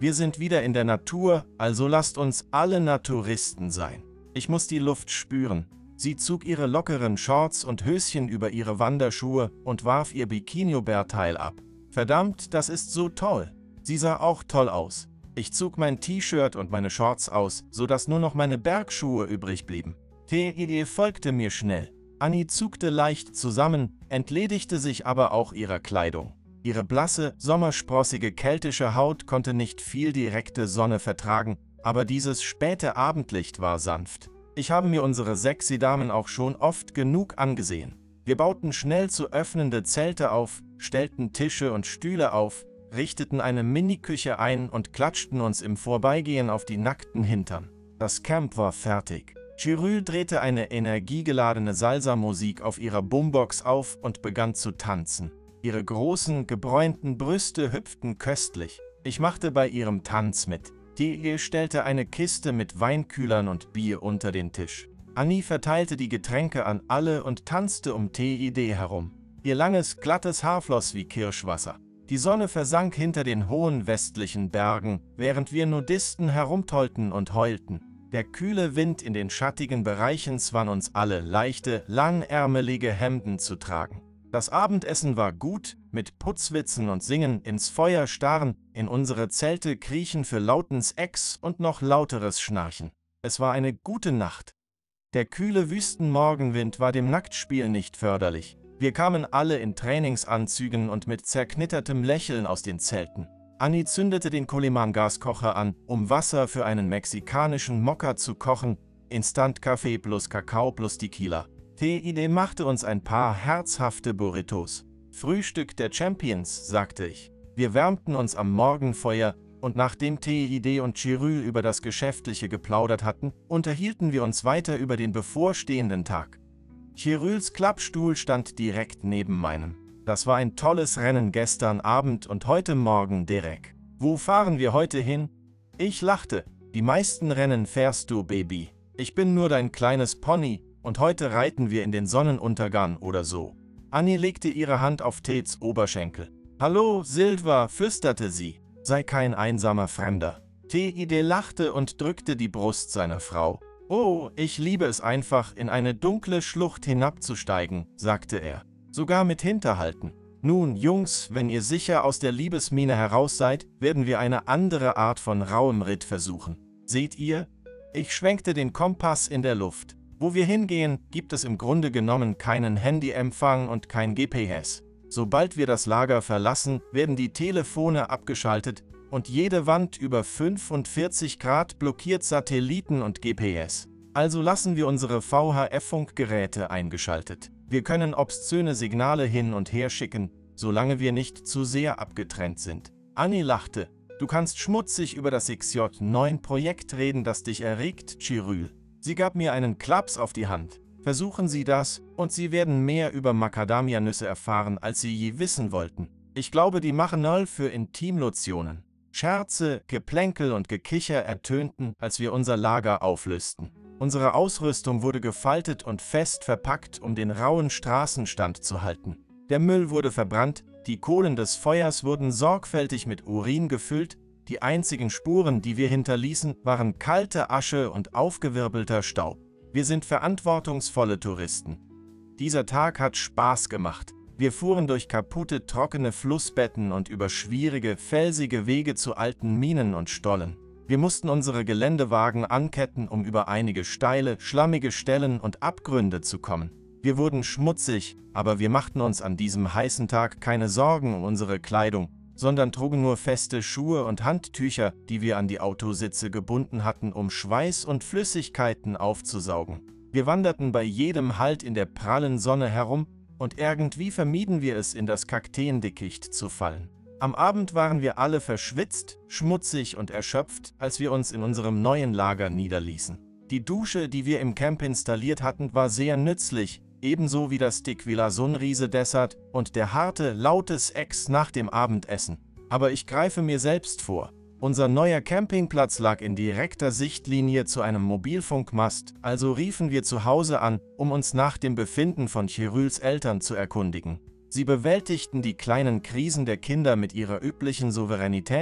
Wir sind wieder in der Natur, also lasst uns alle Naturisten sein. Ich muss die Luft spüren. Sie zog ihre lockeren Shorts und Höschen über ihre Wanderschuhe und warf ihr Bikini-Oberteil ab. Verdammt, das ist so toll. Sie sah auch toll aus. Ich zog mein T-Shirt und meine Shorts aus, sodass nur noch meine Bergschuhe übrig blieben. T I D folgte mir schnell. Annie zuckte leicht zusammen, entledigte sich aber auch ihrer Kleidung. Ihre blasse, sommersprossige keltische Haut konnte nicht viel direkte Sonne vertragen, aber dieses späte Abendlicht war sanft. Ich habe mir unsere sexy Damen auch schon oft genug angesehen. Wir bauten schnell zu öffnende Zelte auf, stellten Tische und Stühle auf, richteten eine Mini-Küche ein und klatschten uns im Vorbeigehen auf die nackten Hintern. Das Camp war fertig. Chiruil drehte eine energiegeladene Salsa-Musik auf ihrer Boombox auf und begann zu tanzen. Ihre großen, gebräunten Brüste hüpften köstlich. Ich machte bei ihrem Tanz mit. T I D stellte eine Kiste mit Weinkühlern und Bier unter den Tisch. Annie verteilte die Getränke an alle und tanzte um T I D herum. Ihr langes, glattes Haar floss wie Kirschwasser. Die Sonne versank hinter den hohen westlichen Bergen, während wir Nudisten herumtollten und heulten. Der kühle Wind in den schattigen Bereichen zwang uns alle, leichte, langärmelige Hemden zu tragen. Das Abendessen war gut, mit Putzwitzen und Singen, ins Feuer starren, in unsere Zelte kriechen für lautens Ex und noch lauteres Schnarchen. Es war eine gute Nacht. Der kühle Wüstenmorgenwind war dem Nacktspiel nicht förderlich. Wir kamen alle in Trainingsanzügen und mit zerknittertem Lächeln aus den Zelten. Annie zündete den Coleman-Gaskocher an, um Wasser für einen mexikanischen Mokka zu kochen, Instant-Kaffee plus Kakao plus Tequila. T I D machte uns ein paar herzhafte Burritos. Frühstück der Champions, sagte ich. Wir wärmten uns am Morgenfeuer und nachdem T I D und Chiruil über das Geschäftliche geplaudert hatten, unterhielten wir uns weiter über den bevorstehenden Tag. Chiruils Klappstuhl stand direkt neben meinem. Das war ein tolles Rennen gestern Abend und heute Morgen, Derek. Wo fahren wir heute hin? Ich lachte. Die meisten Rennen fährst du, Baby. Ich bin nur dein kleines Pony und heute reiten wir in den Sonnenuntergang oder so. Annie legte ihre Hand auf Teds Oberschenkel. Hallo, Silva, flüsterte sie. Sei kein einsamer Fremder. T I D lachte und drückte die Brust seiner Frau. Oh, ich liebe es einfach, in eine dunkle Schlucht hinabzusteigen, sagte er. Sogar mit Hinterhalten. Nun, Jungs, wenn ihr sicher aus der Liebesmine heraus seid, werden wir eine andere Art von rauem Ritt versuchen. Seht ihr? Ich schwenkte den Kompass in der Luft. Wo wir hingehen, gibt es im Grunde genommen keinen Handyempfang und kein G P S. Sobald wir das Lager verlassen, werden die Telefone abgeschaltet und jede Wand über fünfundvierzig Grad blockiert Satelliten und G P S. Also lassen wir unsere V H F-Funkgeräte eingeschaltet. Wir können obszöne Signale hin und her schicken, solange wir nicht zu sehr abgetrennt sind. Annie lachte. Du kannst schmutzig über das X J neun Projekt reden, das dich erregt, Chiruil. Sie gab mir einen Klaps auf die Hand. Versuchen Sie das, und Sie werden mehr über Macadamianüsse erfahren, als Sie je wissen wollten. Ich glaube, die machen Öl für Intimlotionen. Scherze, Geplänkel und Gekicher ertönten, als wir unser Lager auflösten. Unsere Ausrüstung wurde gefaltet und fest verpackt, um den rauen Straßen standzuhalten. Der Müll wurde verbrannt, die Kohlen des Feuers wurden sorgfältig mit Urin gefüllt, die einzigen Spuren, die wir hinterließen, waren kalte Asche und aufgewirbelter Staub. Wir sind verantwortungsvolle Touristen. Dieser Tag hat Spaß gemacht. Wir fuhren durch kaputte, trockene Flussbetten und über schwierige, felsige Wege zu alten Minen und Stollen. Wir mussten unsere Geländewagen anketten, um über einige steile, schlammige Stellen und Abgründe zu kommen. Wir wurden schmutzig, aber wir machten uns an diesem heißen Tag keine Sorgen um unsere Kleidung, sondern trugen nur feste Schuhe und Handtücher, die wir an die Autositze gebunden hatten, um Schweiß und Flüssigkeiten aufzusaugen. Wir wanderten bei jedem Halt in der prallen Sonne herum und irgendwie vermieden wir es, in das Kakteendickicht zu fallen. Am Abend waren wir alle verschwitzt, schmutzig und erschöpft, als wir uns in unserem neuen Lager niederließen. Die Dusche, die wir im Camp installiert hatten, war sehr nützlich, ebenso wie das Tequila Sunrise Dessert und der harte, laute Sex nach dem Abendessen. Aber ich greife mir selbst vor. Unser neuer Campingplatz lag in direkter Sichtlinie zu einem Mobilfunkmast, also riefen wir zu Hause an, um uns nach dem Befinden von Chiruils Eltern zu erkundigen. Sie bewältigten die kleinen Krisen der Kinder mit ihrer üblichen Souveränität,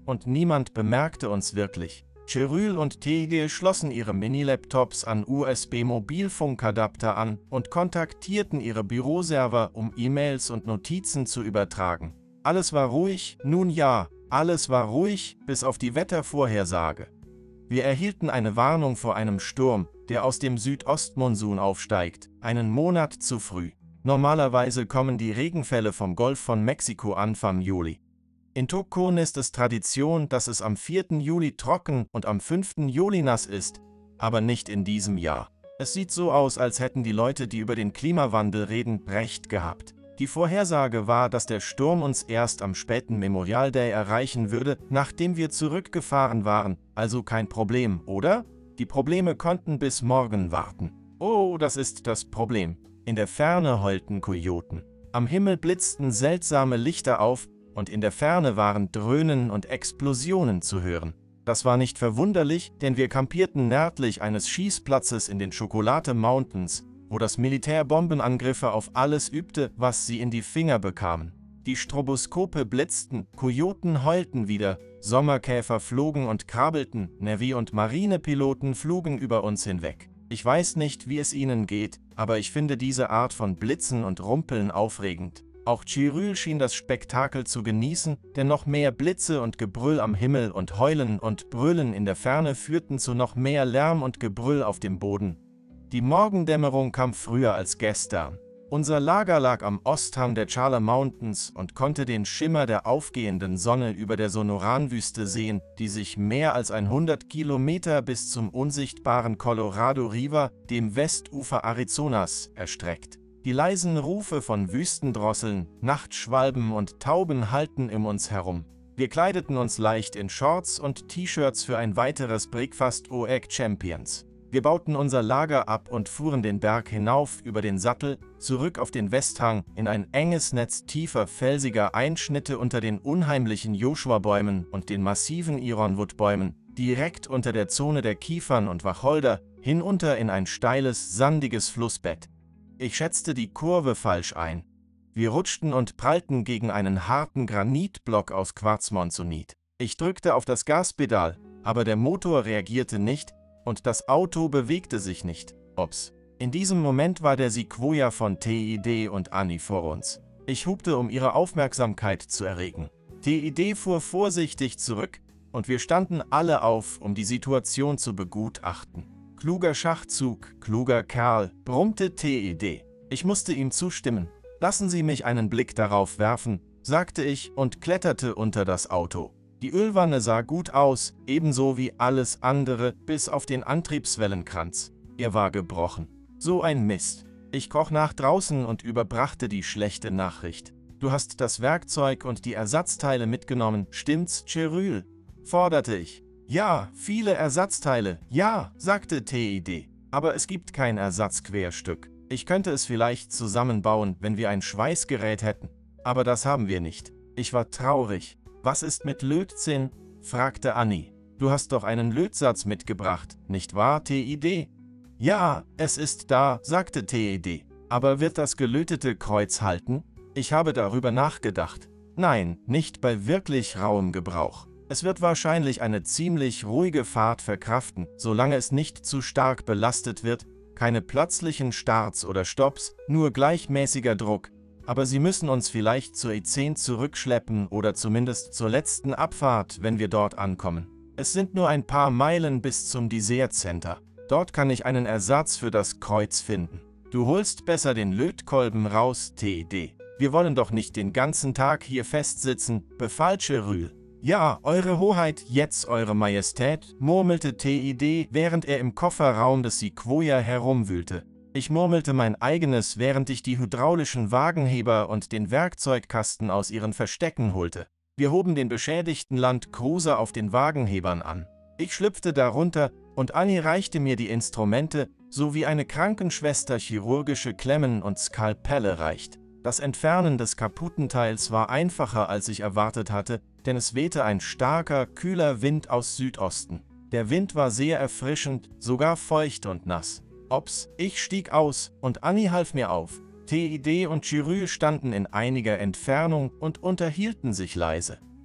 und niemand bemerkte uns wirklich. Cheryl und Tegel schlossen ihre Mini-Laptops an U S B-Mobilfunkadapter an und kontaktierten ihre Büroserver, um E-Mails und Notizen zu übertragen. Alles war ruhig, nun ja, alles war ruhig, bis auf die Wettervorhersage. Wir erhielten eine Warnung vor einem Sturm, der aus dem Südostmonsun aufsteigt, einen Monat zu früh. Normalerweise kommen die Regenfälle vom Golf von Mexiko Anfang Juli. In Tokon ist es Tradition, dass es am vierten Juli trocken und am fünften Juli nass ist, aber nicht in diesem Jahr. Es sieht so aus, als hätten die Leute, die über den Klimawandel reden, recht gehabt. Die Vorhersage war, dass der Sturm uns erst am späten Memorial Day erreichen würde, nachdem wir zurückgefahren waren, also kein Problem, oder? Die Probleme konnten bis morgen warten. Oh, das ist das Problem. In der Ferne heulten Kojoten. Am Himmel blitzten seltsame Lichter auf, und in der Ferne waren Dröhnen und Explosionen zu hören. Das war nicht verwunderlich, denn wir kampierten nördlich eines Schießplatzes in den Chocolate Mountains, wo das Militär Bombenangriffe auf alles übte, was sie in die Finger bekamen. Die Stroboskope blitzten, Kojoten heulten wieder, Sommerkäfer flogen und krabbelten, Navy- und Marinepiloten flogen über uns hinweg. Ich weiß nicht, wie es ihnen geht, aber ich finde diese Art von Blitzen und Rumpeln aufregend. Auch Cheryl schien das Spektakel zu genießen, denn noch mehr Blitze und Gebrüll am Himmel und Heulen und Brüllen in der Ferne führten zu noch mehr Lärm und Gebrüll auf dem Boden. Die Morgendämmerung kam früher als gestern. Unser Lager lag am Osthang der Chala Mountains und konnte den Schimmer der aufgehenden Sonne über der Sonoran-Wüste sehen, die sich mehr als hundert Kilometer bis zum unsichtbaren Colorado River, dem Westufer Arizonas, erstreckt. Die leisen Rufe von Wüstendrosseln, Nachtschwalben und Tauben hallten um uns herum. Wir kleideten uns leicht in Shorts und T-Shirts für ein weiteres Breakfast O E G Champions. Wir bauten unser Lager ab und fuhren den Berg hinauf über den Sattel, zurück auf den Westhang, in ein enges Netz tiefer felsiger Einschnitte unter den unheimlichen Joshua-Bäumen und den massiven Ironwood-Bäumen, direkt unter der Zone der Kiefern und Wacholder, hinunter in ein steiles, sandiges Flussbett. Ich schätzte die Kurve falsch ein. Wir rutschten und prallten gegen einen harten Granitblock aus Quarzmonzonit. Ich drückte auf das Gaspedal, aber der Motor reagierte nicht und das Auto bewegte sich nicht. Ups. In diesem Moment war der Sequoia von T I D und Annie vor uns. Ich hupte, um ihre Aufmerksamkeit zu erregen. T I D fuhr vorsichtig zurück und wir standen alle auf, um die Situation zu begutachten. Kluger Schachzug, kluger Kerl, brummte T I D. Ich musste ihm zustimmen. Lassen Sie mich einen Blick darauf werfen, sagte ich und kletterte unter das Auto. Die Ölwanne sah gut aus, ebenso wie alles andere, bis auf den Antriebswellenkranz. Er war gebrochen. So ein Mist. Ich kroch nach draußen und überbrachte die schlechte Nachricht. Du hast das Werkzeug und die Ersatzteile mitgenommen, stimmt's, Cheryl? Forderte ich. Ja, viele Ersatzteile, ja, sagte T I D. Aber es gibt kein Ersatzquerstück. Ich könnte es vielleicht zusammenbauen, wenn wir ein Schweißgerät hätten. Aber das haben wir nicht. Ich war traurig. Was ist mit Lötzinn? Fragte Annie. Du hast doch einen Lötsatz mitgebracht, nicht wahr, T I D? Ja, es ist da, sagte T I D. Aber wird das gelötete Kreuz halten? Ich habe darüber nachgedacht. Nein, nicht bei wirklich rauem Gebrauch. Es wird wahrscheinlich eine ziemlich ruhige Fahrt verkraften, solange es nicht zu stark belastet wird, keine plötzlichen Starts oder Stopps, nur gleichmäßiger Druck. Aber Sie müssen uns vielleicht zur E zehn zurückschleppen oder zumindest zur letzten Abfahrt, wenn wir dort ankommen. Es sind nur ein paar Meilen bis zum Desert Center. Dort kann ich einen Ersatz für das Kreuz finden. Du holst besser den Lötkolben raus, T I D. Wir wollen doch nicht den ganzen Tag hier festsitzen, befahl Cheryl. Ja, Eure Hoheit, jetzt Eure Majestät, murmelte T I D, während er im Kofferraum des Sequoia herumwühlte. Ich murmelte mein eigenes, während ich die hydraulischen Wagenheber und den Werkzeugkasten aus ihren Verstecken holte. Wir hoben den beschädigten Land Cruiser auf den Wagenhebern an. Ich schlüpfte darunter und Annie reichte mir die Instrumente, so wie eine Krankenschwester chirurgische Klemmen und Skalpelle reicht. Das Entfernen des kaputten Teils war einfacher, als ich erwartet hatte, denn es wehte ein starker, kühler Wind aus Südosten. Der Wind war sehr erfrischend, sogar feucht und nass. Ops, ich stieg aus und Annie half mir auf. T I D und Cheryl standen in einiger Entfernung und unterhielten sich leise.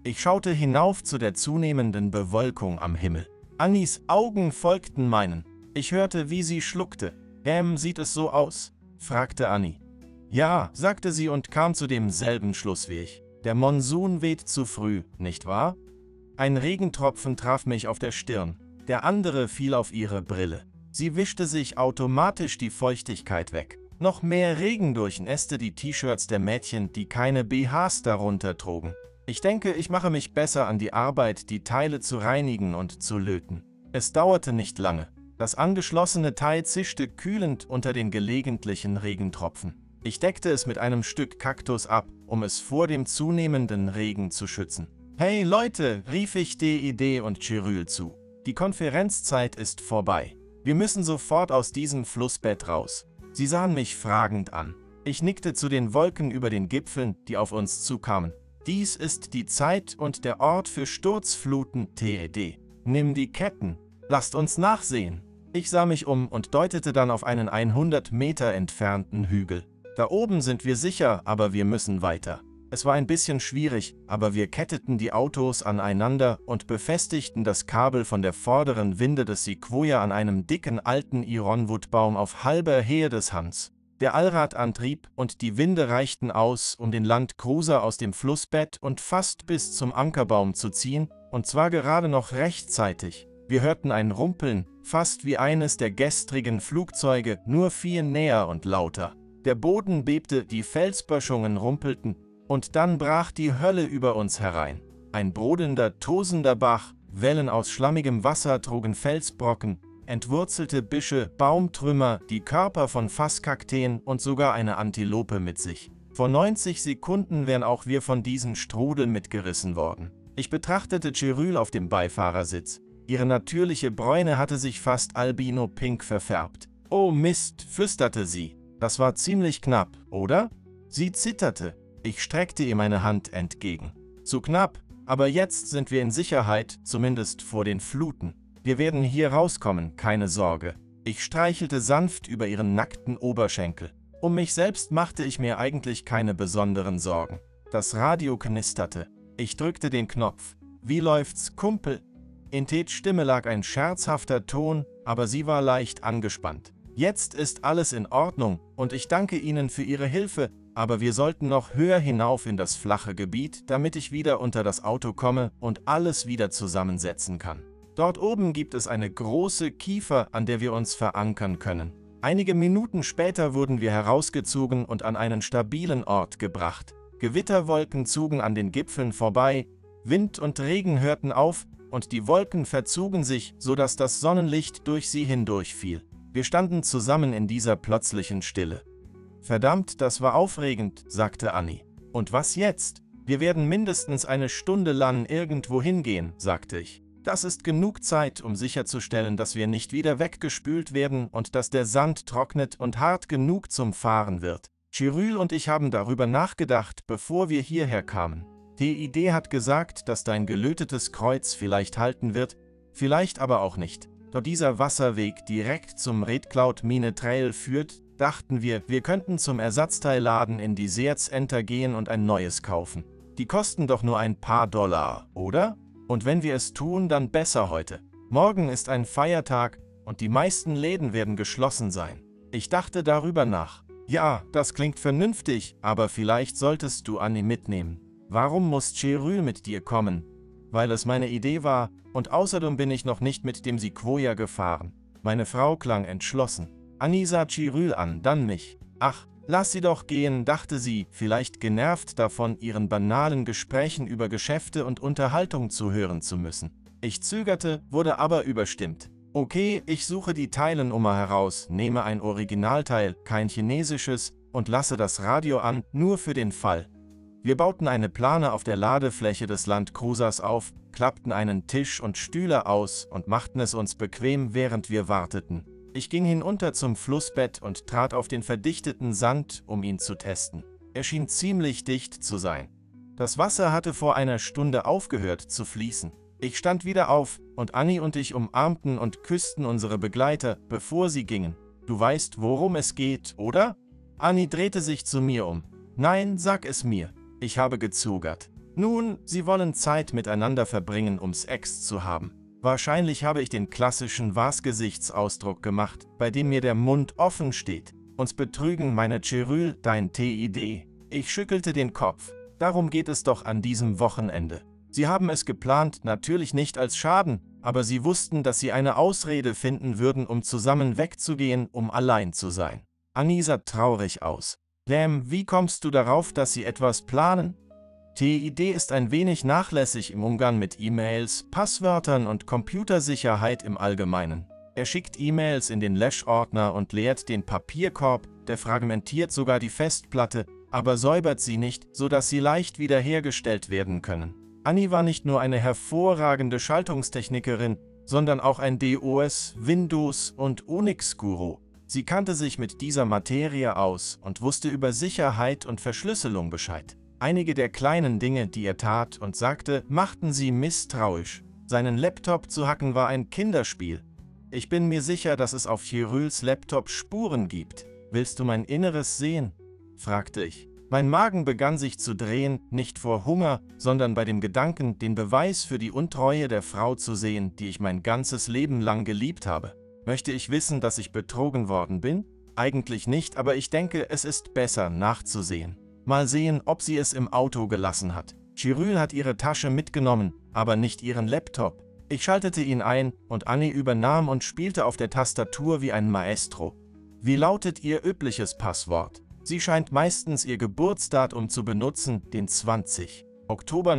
Ich schaute hinauf zu der zunehmenden Bewölkung am Himmel. Annies Augen folgten meinen. Ich hörte, wie sie schluckte. »Ähm, sieht es so aus?« fragte Annie. »Ja«, sagte sie und kam zu demselben Schluss wie ich. »Der Monsun weht zu früh, nicht wahr?« Ein Regentropfen traf mich auf der Stirn, der andere fiel auf ihre Brille. Sie wischte sich automatisch die Feuchtigkeit weg. Noch mehr Regen durchnässte die T-Shirts der Mädchen, die keine B Hs darunter trugen. Ich denke, ich mache mich besser an die Arbeit, die Teile zu reinigen und zu löten. Es dauerte nicht lange. Das angeschlossene Teil zischte kühlend unter den gelegentlichen Regentropfen. Ich deckte es mit einem Stück Kaktus ab, um es vor dem zunehmenden Regen zu schützen. »Hey Leute«, rief ich D I D und Chiryl zu. »Die Konferenzzeit ist vorbei. Wir müssen sofort aus diesem Flussbett raus.« Sie sahen mich fragend an. Ich nickte zu den Wolken über den Gipfeln, die auf uns zukamen. »Dies ist die Zeit und der Ort für Sturzfluten, T E D. Nimm die Ketten. Lasst uns nachsehen.« Ich sah mich um und deutete dann auf einen hundert Meter entfernten Hügel. »Da oben sind wir sicher, aber wir müssen weiter.« Es war ein bisschen schwierig, aber wir ketteten die Autos aneinander und befestigten das Kabel von der vorderen Winde des Sequoia an einem dicken alten Ironwood-Baum auf halber Höhe des Hans. Der Allradantrieb und die Winde reichten aus, um den Landcruiser aus dem Flussbett und fast bis zum Ankerbaum zu ziehen, und zwar gerade noch rechtzeitig. Wir hörten ein Rumpeln, fast wie eines der gestrigen Flugzeuge, nur viel näher und lauter. Der Boden bebte, die Felsböschungen rumpelten, und dann brach die Hölle über uns herein. Ein brodelnder, tosender Bach, Wellen aus schlammigem Wasser trugen Felsbrocken, entwurzelte Büsche, Baumtrümmer, die Körper von Fasskakteen und sogar eine Antilope mit sich. Vor neunzig Sekunden wären auch wir von diesen Strudel mitgerissen worden. Ich betrachtete Chiryl auf dem Beifahrersitz. Ihre natürliche Bräune hatte sich fast albino-pink verfärbt. »Oh Mist«, flüsterte sie. »Das war ziemlich knapp, oder?« Sie zitterte. Ich streckte ihr meine Hand entgegen. »Zu knapp, aber jetzt sind wir in Sicherheit, zumindest vor den Fluten. Wir werden hier rauskommen, keine Sorge.« Ich streichelte sanft über ihren nackten Oberschenkel. Um mich selbst machte ich mir eigentlich keine besonderen Sorgen. Das Radio knisterte. Ich drückte den Knopf. »Wie läuft's, Kumpel?« In Teds Stimme lag ein scherzhafter Ton, aber sie war leicht angespannt. »Jetzt ist alles in Ordnung und ich danke Ihnen für Ihre Hilfe, aber wir sollten noch höher hinauf in das flache Gebiet, damit ich wieder unter das Auto komme und alles wieder zusammensetzen kann. Dort oben gibt es eine große Kiefer, an der wir uns verankern können.« Einige Minuten später wurden wir herausgezogen und an einen stabilen Ort gebracht. Gewitterwolken zogen an den Gipfeln vorbei, Wind und Regen hörten auf und die Wolken verzogen sich, sodass das Sonnenlicht durch sie hindurch fiel. Wir standen zusammen in dieser plötzlichen Stille. »Verdammt, das war aufregend«, sagte Annie. »Und was jetzt?« »Wir werden mindestens eine Stunde lang irgendwo hingehen«, sagte ich. »Das ist genug Zeit, um sicherzustellen, dass wir nicht wieder weggespült werden und dass der Sand trocknet und hart genug zum Fahren wird. Chiryl und ich haben darüber nachgedacht, bevor wir hierher kamen. D I D hat gesagt, dass dein gelötetes Kreuz vielleicht halten wird, vielleicht aber auch nicht. Da dieser Wasserweg direkt zum Red Cloud Mine Trail führt, dachten wir, wir könnten zum Ersatzteilladen in die Search Center gehen und ein neues kaufen. Die kosten doch nur ein paar Dollar, oder? Und wenn wir es tun, dann besser heute. Morgen ist ein Feiertag und die meisten Läden werden geschlossen sein.« Ich dachte darüber nach. »Ja, das klingt vernünftig, aber vielleicht solltest du Annie mitnehmen.« »Warum muss Chiryl mit dir kommen?« »Weil es meine Idee war, und außerdem bin ich noch nicht mit dem Sequoia gefahren.« Meine Frau klang entschlossen. Annie sah Chiryl an, dann mich. »Ach, lass sie doch gehen«, dachte sie, vielleicht genervt davon, ihren banalen Gesprächen über Geschäfte und Unterhaltung zuhören zu müssen. Ich zögerte, wurde aber überstimmt. »Okay, ich suche die Teilennummer heraus, nehme ein Originalteil, kein chinesisches, und lasse das Radio an, nur für den Fall.« Wir bauten eine Plane auf der Ladefläche des Landcruisers auf, klappten einen Tisch und Stühle aus und machten es uns bequem, während wir warteten. Ich ging hinunter zum Flussbett und trat auf den verdichteten Sand, um ihn zu testen. Er schien ziemlich dicht zu sein. Das Wasser hatte vor einer Stunde aufgehört zu fließen. Ich stand wieder auf und Annie und ich umarmten und küssten unsere Begleiter, bevor sie gingen. »Du weißt, worum es geht, oder?« Annie drehte sich zu mir um. »Nein, sag es mir.« Ich habe gezögert. Nun, sie wollen Zeit miteinander verbringen, um Sex zu haben. Wahrscheinlich habe ich den klassischen Was-Gesichtsausdruck gemacht, bei dem mir der Mund offen steht. Uns betrügen, meine Cheryl, dein T I D. Ich schüttelte den Kopf. Darum geht es doch an diesem Wochenende. Sie haben es geplant, natürlich nicht als Schaden, aber sie wussten, dass sie eine Ausrede finden würden, um zusammen wegzugehen, um allein zu sein. Annie sah traurig aus. Lam, wie kommst du darauf, dass sie etwas planen? T I D ist ein wenig nachlässig im Umgang mit E-Mails, Passwörtern und Computersicherheit im Allgemeinen. Er schickt E-Mails in den Löschordner und leert den Papierkorb, der fragmentiert sogar die Festplatte, aber säubert sie nicht, sodass sie leicht wiederhergestellt werden können. Annie war nicht nur eine hervorragende Schaltungstechnikerin, sondern auch ein DOS, Windows und Unix-Guru. Sie kannte sich mit dieser Materie aus und wusste über Sicherheit und Verschlüsselung Bescheid. Einige der kleinen Dinge, die er tat und sagte, machten sie misstrauisch. Seinen Laptop zu hacken war ein Kinderspiel. Ich bin mir sicher, dass es auf Cheryls Laptop Spuren gibt. Willst du mein Inneres sehen? Fragte ich. Mein Magen begann sich zu drehen, nicht vor Hunger, sondern bei dem Gedanken, den Beweis für die Untreue der Frau zu sehen, die ich mein ganzes Leben lang geliebt habe. Möchte ich wissen, dass ich betrogen worden bin? Eigentlich nicht, aber ich denke, es ist besser nachzusehen. Mal sehen, ob sie es im Auto gelassen hat. Cheryl hat ihre Tasche mitgenommen, aber nicht ihren Laptop. Ich schaltete ihn ein und Annie übernahm und spielte auf der Tastatur wie ein Maestro. Wie lautet ihr übliches Passwort? Sie scheint meistens ihr Geburtsdatum zu benutzen, den zwanzigsten Oktober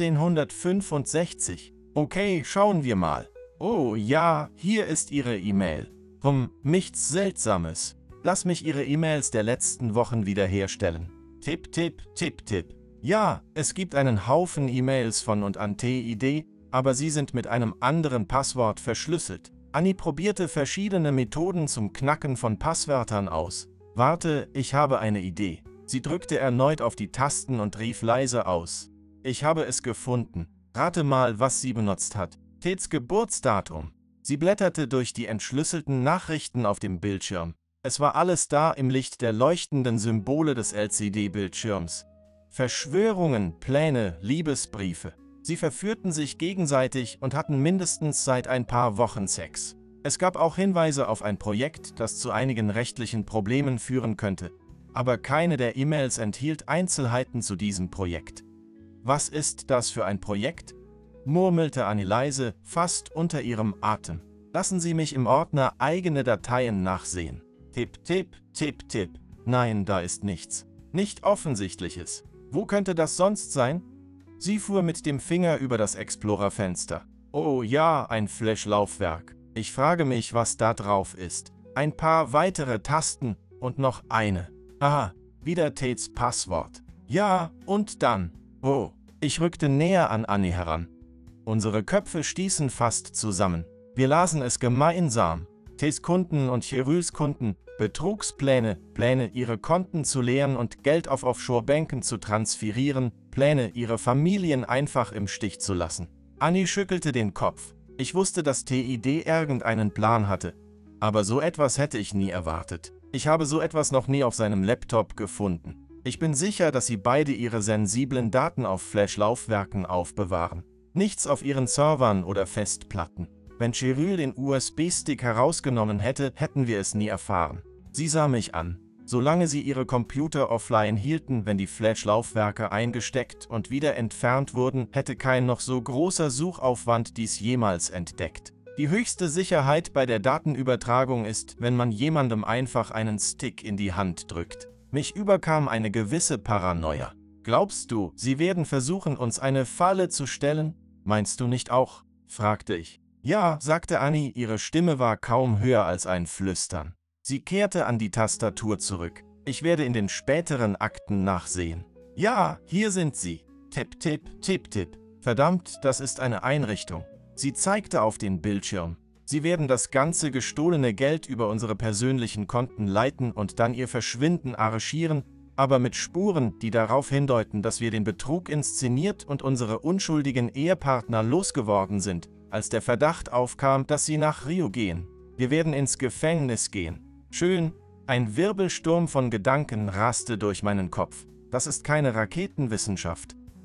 neunzehnhundertfünfundsechzig. Okay, schauen wir mal. Oh ja, hier ist Ihre E-Mail. Hm, nichts Seltsames. Lass mich Ihre E-Mails der letzten Wochen wiederherstellen. Tipp, tipp, tipp, tipp. Ja, es gibt einen Haufen E-Mails von und an T I D, aber sie sind mit einem anderen Passwort verschlüsselt. Annie probierte verschiedene Methoden zum Knacken von Passwörtern aus. Warte, ich habe eine Idee. Sie drückte erneut auf die Tasten und rief leise aus. Ich habe es gefunden. Rate mal, was sie benutzt hat. Teds Geburtsdatum. Sie blätterte durch die entschlüsselten Nachrichten auf dem Bildschirm. Es war alles da im Licht der leuchtenden Symbole des L C D-Bildschirms. Verschwörungen, Pläne, Liebesbriefe. Sie verführten sich gegenseitig und hatten mindestens seit ein paar Wochen Sex. Es gab auch Hinweise auf ein Projekt, das zu einigen rechtlichen Problemen führen könnte. Aber keine der E-Mails enthielt Einzelheiten zu diesem Projekt. Was ist das für ein Projekt? Murmelte Annie leise, fast unter ihrem Atem. Lassen Sie mich im Ordner eigene Dateien nachsehen. Tipp, tipp, tipp, tipp. Nein, da ist nichts. Nicht Offensichtliches. Wo könnte das sonst sein? Sie fuhr mit dem Finger über das Explorer-Fenster. Oh ja, ein Flash-Laufwerk. Ich frage mich, was da drauf ist. Ein paar weitere Tasten und noch eine. Aha, wieder Teds Passwort. Ja, und dann. Oh, ich rückte näher an Annie heran. Unsere Köpfe stießen fast zusammen. Wir lasen es gemeinsam. Teds Kunden und Cheryls Kunden, Betrugspläne, Pläne, ihre Konten zu leeren und Geld auf Offshore-Banken zu transferieren, Pläne, ihre Familien einfach im Stich zu lassen. Annie schüttelte den Kopf. Ich wusste, dass T I D irgendeinen Plan hatte. Aber so etwas hätte ich nie erwartet. Ich habe so etwas noch nie auf seinem Laptop gefunden. Ich bin sicher, dass sie beide ihre sensiblen Daten auf Flash-Laufwerken aufbewahren. Nichts auf ihren Servern oder Festplatten. Wenn Cheryl den U S B-Stick herausgenommen hätte, hätten wir es nie erfahren. Sie sah mich an. Solange sie ihre Computer offline hielten, wenn die Flash-Laufwerke eingesteckt und wieder entfernt wurden, hätte kein noch so großer Suchaufwand dies jemals entdeckt. Die höchste Sicherheit bei der Datenübertragung ist, wenn man jemandem einfach einen Stick in die Hand drückt. Mich überkam eine gewisse Paranoia. Glaubst du, sie werden versuchen, uns eine Falle zu stellen? Meinst du nicht auch? Fragte ich. Ja, sagte Annie, ihre Stimme war kaum höher als ein Flüstern. Sie kehrte an die Tastatur zurück. Ich werde in den späteren Akten nachsehen. Ja, hier sind sie. Tipp, tipp, tipp, tipp. Verdammt, das ist eine Einrichtung. Sie zeigte auf den Bildschirm. Sie werden das ganze gestohlene Geld über unsere persönlichen Konten leiten und dann ihr Verschwinden arrangieren, aber mit Spuren, die darauf hindeuten, dass wir den Betrug inszeniert und unsere unschuldigen Ehepartner losgeworden sind, als der Verdacht aufkam, dass sie nach Rio gehen. Wir werden ins Gefängnis gehen. Schön, ein Wirbelsturm von Gedanken raste durch meinen Kopf. Das ist keine Raketenwissenschaft.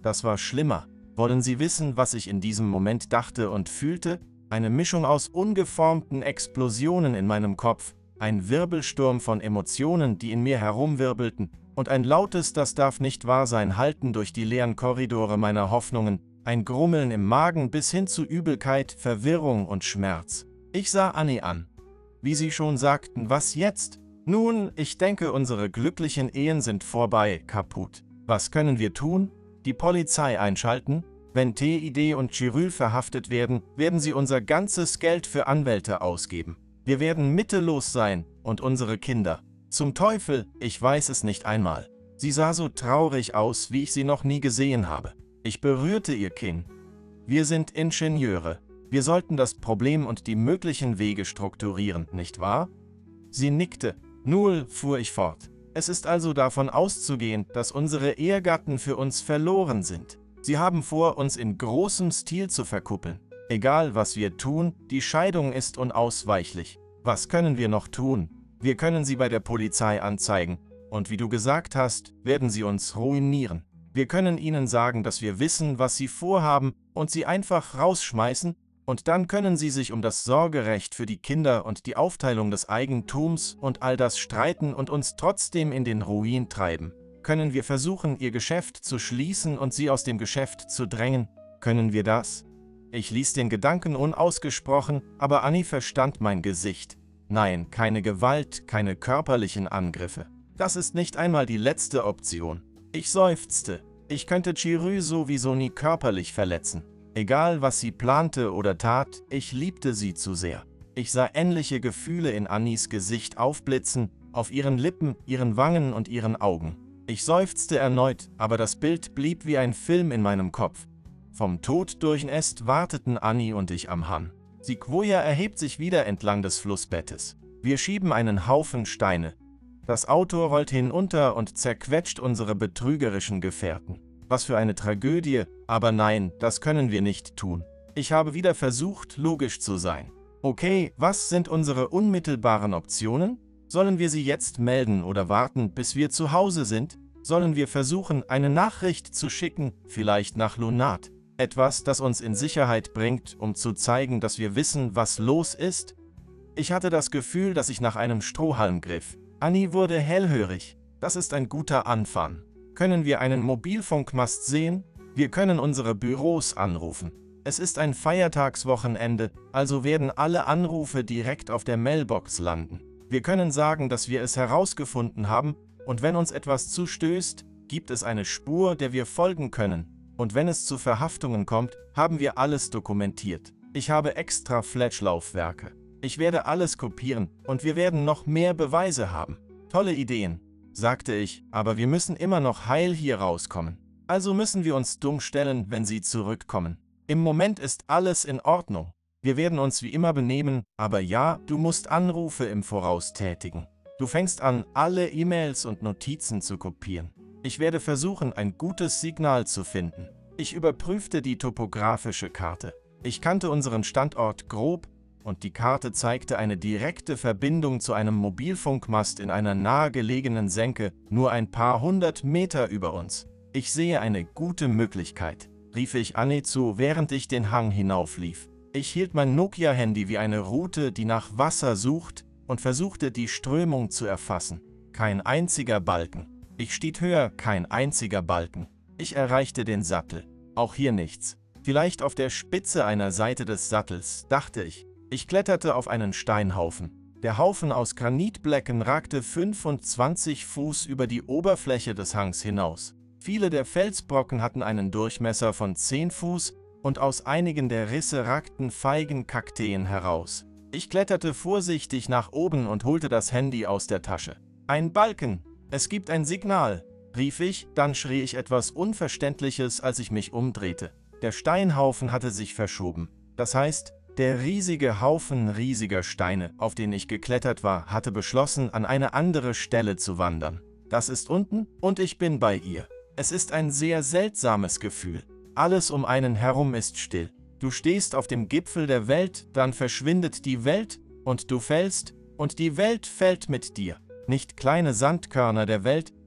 Das war schlimmer. Wollen Sie wissen, was ich in diesem Moment dachte und fühlte? Eine Mischung aus ungeformten Explosionen in meinem Kopf, ein Wirbelsturm von Emotionen, die in mir herumwirbelten, und ein lautes „Das darf nicht wahr sein" Halten durch die leeren Korridore meiner Hoffnungen, ein Grummeln im Magen bis hin zu Übelkeit, Verwirrung und Schmerz. Ich sah Annie an. Wie Sie schon sagten, was jetzt? Nun, ich denke, unsere glücklichen Ehen sind vorbei, kaputt. Was können wir tun? Die Polizei einschalten? Wenn T I D und Chiryl verhaftet werden, werden sie unser ganzes Geld für Anwälte ausgeben. Wir werden mittellos sein und unsere Kinder. Zum Teufel, ich weiß es nicht einmal. Sie sah so traurig aus, wie ich sie noch nie gesehen habe. Ich berührte ihr Kinn. Wir sind Ingenieure. Wir sollten das Problem und die möglichen Wege strukturieren, nicht wahr? Sie nickte. Null, fuhr ich fort. Es ist also davon auszugehen, dass unsere Ehegatten für uns verloren sind. Sie haben vor, uns in großem Stil zu verkuppeln. Egal, was wir tun, die Scheidung ist unausweichlich. Was können wir noch tun? Wir können sie bei der Polizei anzeigen. Und wie du gesagt hast, werden sie uns ruinieren. Wir können ihnen sagen, dass wir wissen, was sie vorhaben, und sie einfach rausschmeißen, und dann können sie sich um das Sorgerecht für die Kinder und die Aufteilung des Eigentums und all das streiten und uns trotzdem in den Ruin treiben. Können wir versuchen, ihr Geschäft zu schließen und sie aus dem Geschäft zu drängen? Können wir das? Ich ließ den Gedanken unausgesprochen, aber Annie verstand mein Gesicht. Nein, keine Gewalt, keine körperlichen Angriffe. Das ist nicht einmal die letzte Option. Ich seufzte. Ich könnte Chiryl sowieso nie körperlich verletzen. Egal, was sie plante oder tat, ich liebte sie zu sehr. Ich sah ähnliche Gefühle in Annies Gesicht aufblitzen, auf ihren Lippen, ihren Wangen und ihren Augen. Ich seufzte erneut, aber das Bild blieb wie ein Film in meinem Kopf. Vom Tod durchnässt warteten Annie und ich am Hang. Sequoia erhebt sich wieder entlang des Flussbettes. Wir schieben einen Haufen Steine. Das Auto rollt hinunter und zerquetscht unsere betrügerischen Gefährten. Was für eine Tragödie, aber nein, das können wir nicht tun. Ich habe wieder versucht, logisch zu sein. Okay, was sind unsere unmittelbaren Optionen? Sollen wir sie jetzt melden oder warten, bis wir zu Hause sind? Sollen wir versuchen, eine Nachricht zu schicken, vielleicht nach Lunat? Etwas, das uns in Sicherheit bringt, um zu zeigen, dass wir wissen, was los ist? Ich hatte das Gefühl, dass ich nach einem Strohhalm griff. Annie wurde hellhörig. Das ist ein guter Anfang. Können wir einen Mobilfunkmast sehen? Wir können unsere Büros anrufen. Es ist ein Feiertagswochenende, also werden alle Anrufe direkt auf der Mailbox landen. Wir können sagen, dass wir es herausgefunden haben, und wenn uns etwas zustößt, gibt es eine Spur, der wir folgen können. Und wenn es zu Verhaftungen kommt, haben wir alles dokumentiert. Ich habe extra Flash-Laufwerke. Ich werde alles kopieren, und wir werden noch mehr Beweise haben. Tolle Ideen, sagte ich, aber wir müssen immer noch heil hier rauskommen. Also müssen wir uns dumm stellen, wenn sie zurückkommen. Im Moment ist alles in Ordnung. Wir werden uns wie immer benehmen, aber ja, du musst Anrufe im Voraus tätigen. Du fängst an, alle E-Mails und Notizen zu kopieren. Ich werde versuchen, ein gutes Signal zu finden. Ich überprüfte die topografische Karte. Ich kannte unseren Standort grob, und die Karte zeigte eine direkte Verbindung zu einem Mobilfunkmast in einer nahegelegenen Senke, nur ein paar hundert Meter über uns. Ich sehe eine gute Möglichkeit, rief ich Annie zu, während ich den Hang hinauflief. Ich hielt mein Nokia-Handy wie eine Rute, die nach Wasser sucht, und versuchte, die Strömung zu erfassen. Kein einziger Balken. Ich stieg höher, kein einziger Balken. Ich erreichte den Sattel. Auch hier nichts. Vielleicht auf der Spitze einer Seite des Sattels, dachte ich. Ich kletterte auf einen Steinhaufen. Der Haufen aus Granitblöcken ragte fünfundzwanzig Fuß über die Oberfläche des Hangs hinaus. Viele der Felsbrocken hatten einen Durchmesser von zehn Fuß und aus einigen der Risse ragten Feigenkakteen heraus. Ich kletterte vorsichtig nach oben und holte das Handy aus der Tasche. Ein Balken! Es gibt ein Signal! Rief ich, dann schrie ich etwas Unverständliches, als ich mich umdrehte. Der Steinhaufen hatte sich verschoben. Das heißt, der riesige Haufen riesiger Steine, auf den ich geklettert war, hatte beschlossen, an eine andere Stelle zu wandern. Das ist unten, und ich bin bei ihr. Es ist ein sehr seltsames Gefühl. Alles um einen herum ist still. Du stehst auf dem Gipfel der Welt, dann verschwindet die Welt, und du fällst, und die Welt fällt mit dir. Nicht kleine Sandkörner der Welt,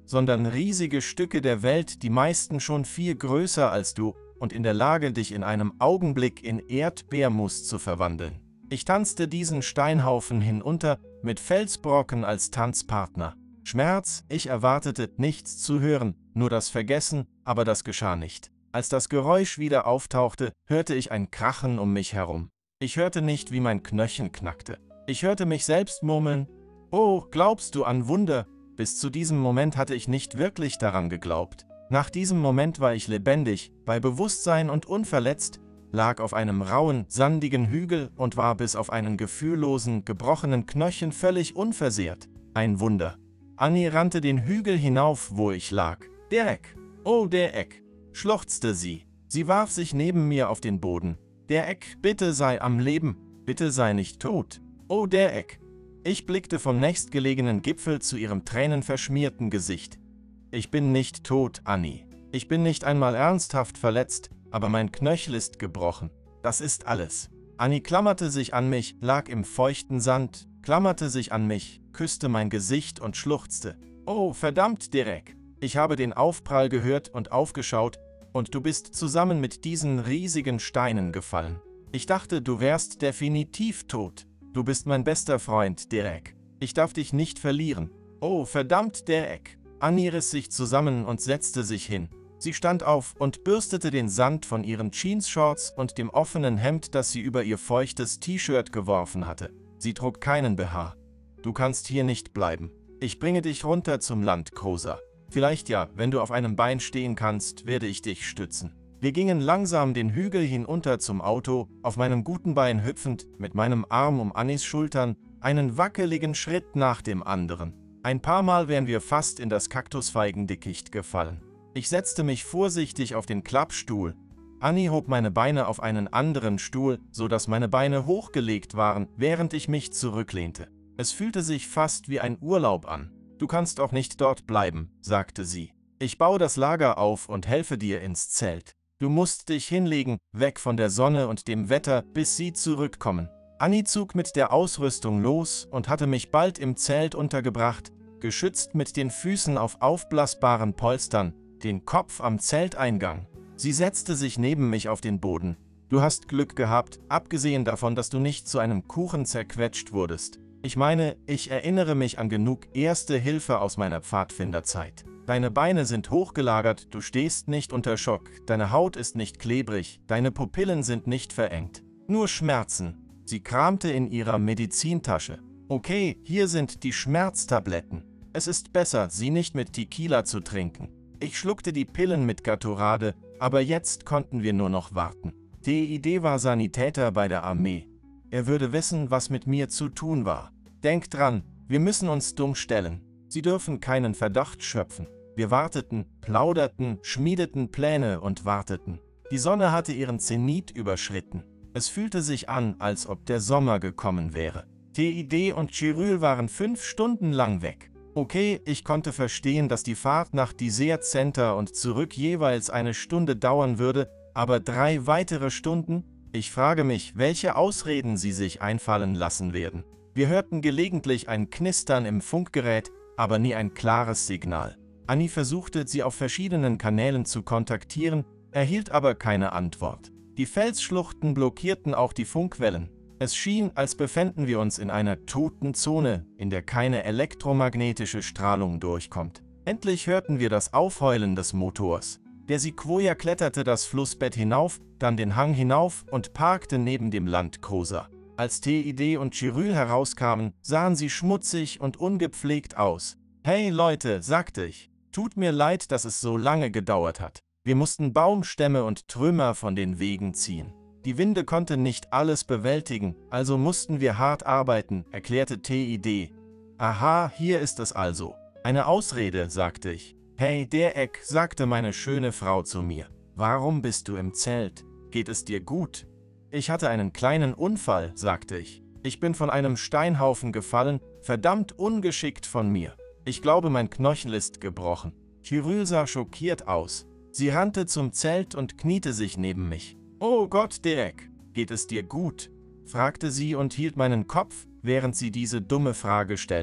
sondern riesige Stücke der Welt, die meisten schon viel größer als du und in der Lage, dich in einem Augenblick in Erdbeermus zu verwandeln. Ich tanzte diesen Steinhaufen hinunter, mit Felsbrocken als Tanzpartner. Schmerz, ich erwartete, nichts zu hören, nur das Vergessen, aber das geschah nicht. Als das Geräusch wieder auftauchte, hörte ich ein Krachen um mich herum. Ich hörte nicht, wie mein Knöchel knackte. Ich hörte mich selbst murmeln: »Oh, glaubst du an Wunder?« Bis zu diesem Moment hatte ich nicht wirklich daran geglaubt. Nach diesem Moment war ich lebendig, bei Bewusstsein und unverletzt, lag auf einem rauen, sandigen Hügel und war bis auf einen gefühllosen, gebrochenen Knöchel völlig unversehrt. Ein Wunder. Annie rannte den Hügel hinauf, wo ich lag. »Derek! Oh, Derek!« schluchzte sie. Sie warf sich neben mir auf den Boden. »Derek, bitte sei am Leben, bitte sei nicht tot. Oh, Derek!« Ich blickte vom nächstgelegenen Gipfel zu ihrem tränenverschmierten Gesicht. »Ich bin nicht tot, Annie. Ich bin nicht einmal ernsthaft verletzt, aber mein Knöchel ist gebrochen. Das ist alles.« Annie klammerte sich an mich, lag im feuchten Sand, klammerte sich an mich, küsste mein Gesicht und schluchzte. »Oh, verdammt, Derek! Ich habe den Aufprall gehört und aufgeschaut, und du bist zusammen mit diesen riesigen Steinen gefallen. Ich dachte, du wärst definitiv tot. Du bist mein bester Freund, Derek. Ich darf dich nicht verlieren. Oh, verdammt, Derek!« Annie riss sich zusammen und setzte sich hin. Sie stand auf und bürstete den Sand von ihren Jeans-Shorts und dem offenen Hemd, das sie über ihr feuchtes T-Shirt geworfen hatte. Sie trug keinen B H. »Du kannst hier nicht bleiben. Ich bringe dich runter zum Land, Großer. Vielleicht ja, wenn du auf einem Bein stehen kannst, werde ich dich stützen.« Wir gingen langsam den Hügel hinunter zum Auto, auf meinem guten Bein hüpfend, mit meinem Arm um Annies Schultern, einen wackeligen Schritt nach dem anderen. Ein paar Mal wären wir fast in das Kaktusfeigendickicht gefallen. Ich setzte mich vorsichtig auf den Klappstuhl. Annie hob meine Beine auf einen anderen Stuhl, so dass meine Beine hochgelegt waren, während ich mich zurücklehnte. Es fühlte sich fast wie ein Urlaub an. »Du kannst auch nicht dort bleiben«, sagte sie. »Ich baue das Lager auf und helfe dir ins Zelt. Du musst dich hinlegen, weg von der Sonne und dem Wetter, bis sie zurückkommen.« Annie zog mit der Ausrüstung los und hatte mich bald im Zelt untergebracht, geschützt mit den Füßen auf aufblasbaren Polstern, den Kopf am Zelteingang. Sie setzte sich neben mich auf den Boden. »Du hast Glück gehabt, abgesehen davon, dass du nicht zu einem Kuchen zerquetscht wurdest. Ich meine, ich erinnere mich an genug Erste Hilfe aus meiner Pfadfinderzeit. Deine Beine sind hochgelagert, du stehst nicht unter Schock, deine Haut ist nicht klebrig, deine Pupillen sind nicht verengt. Nur Schmerzen.« Sie kramte in ihrer Medizintasche. »Okay, hier sind die Schmerztabletten. Es ist besser, sie nicht mit Tequila zu trinken.« Ich schluckte die Pillen mit Gatorade, aber jetzt konnten wir nur noch warten. T I D war Sanitäter bei der Armee. Er würde wissen, was mit mir zu tun war. »Denk dran, wir müssen uns dumm stellen. Sie dürfen keinen Verdacht schöpfen.« Wir warteten, plauderten, schmiedeten Pläne und warteten. Die Sonne hatte ihren Zenit überschritten. Es fühlte sich an, als ob der Sommer gekommen wäre. T I D und Chiryl waren fünf Stunden lang weg. Okay, ich konnte verstehen, dass die Fahrt nach Desert Center und zurück jeweils eine Stunde dauern würde, aber drei weitere Stunden? Ich frage mich, welche Ausreden sie sich einfallen lassen werden. Wir hörten gelegentlich ein Knistern im Funkgerät, aber nie ein klares Signal. Annie versuchte, sie auf verschiedenen Kanälen zu kontaktieren, erhielt aber keine Antwort. Die Felsschluchten blockierten auch die Funkwellen. Es schien, als befänden wir uns in einer toten Zone, in der keine elektromagnetische Strahlung durchkommt. Endlich hörten wir das Aufheulen des Motors. Der Sequoia kletterte das Flussbett hinauf, dann den Hang hinauf und parkte neben dem Landcruiser. Als T I D und Chiryl herauskamen, sahen sie schmutzig und ungepflegt aus. »Hey Leute«, sagte ich, »tut mir leid, dass es so lange gedauert hat. Wir mussten Baumstämme und Trümmer von den Wegen ziehen. Die Winde konnten nicht alles bewältigen, also mussten wir hart arbeiten«, erklärte T I D. »Aha, hier ist es also. Eine Ausrede«, sagte ich. »Hey Derek«, sagte meine schöne Frau zu mir. »Warum bist du im Zelt? Geht es dir gut?« »Ich hatte einen kleinen Unfall«, sagte ich. »Ich bin von einem Steinhaufen gefallen, verdammt ungeschickt von mir. Ich glaube, mein Knöchel ist gebrochen.« Chiryl sah schockiert aus. Sie rannte zum Zelt und kniete sich neben mich. »Oh Gott, Derek, geht es dir gut?« fragte sie und hielt meinen Kopf, während sie diese dumme Frage stellte.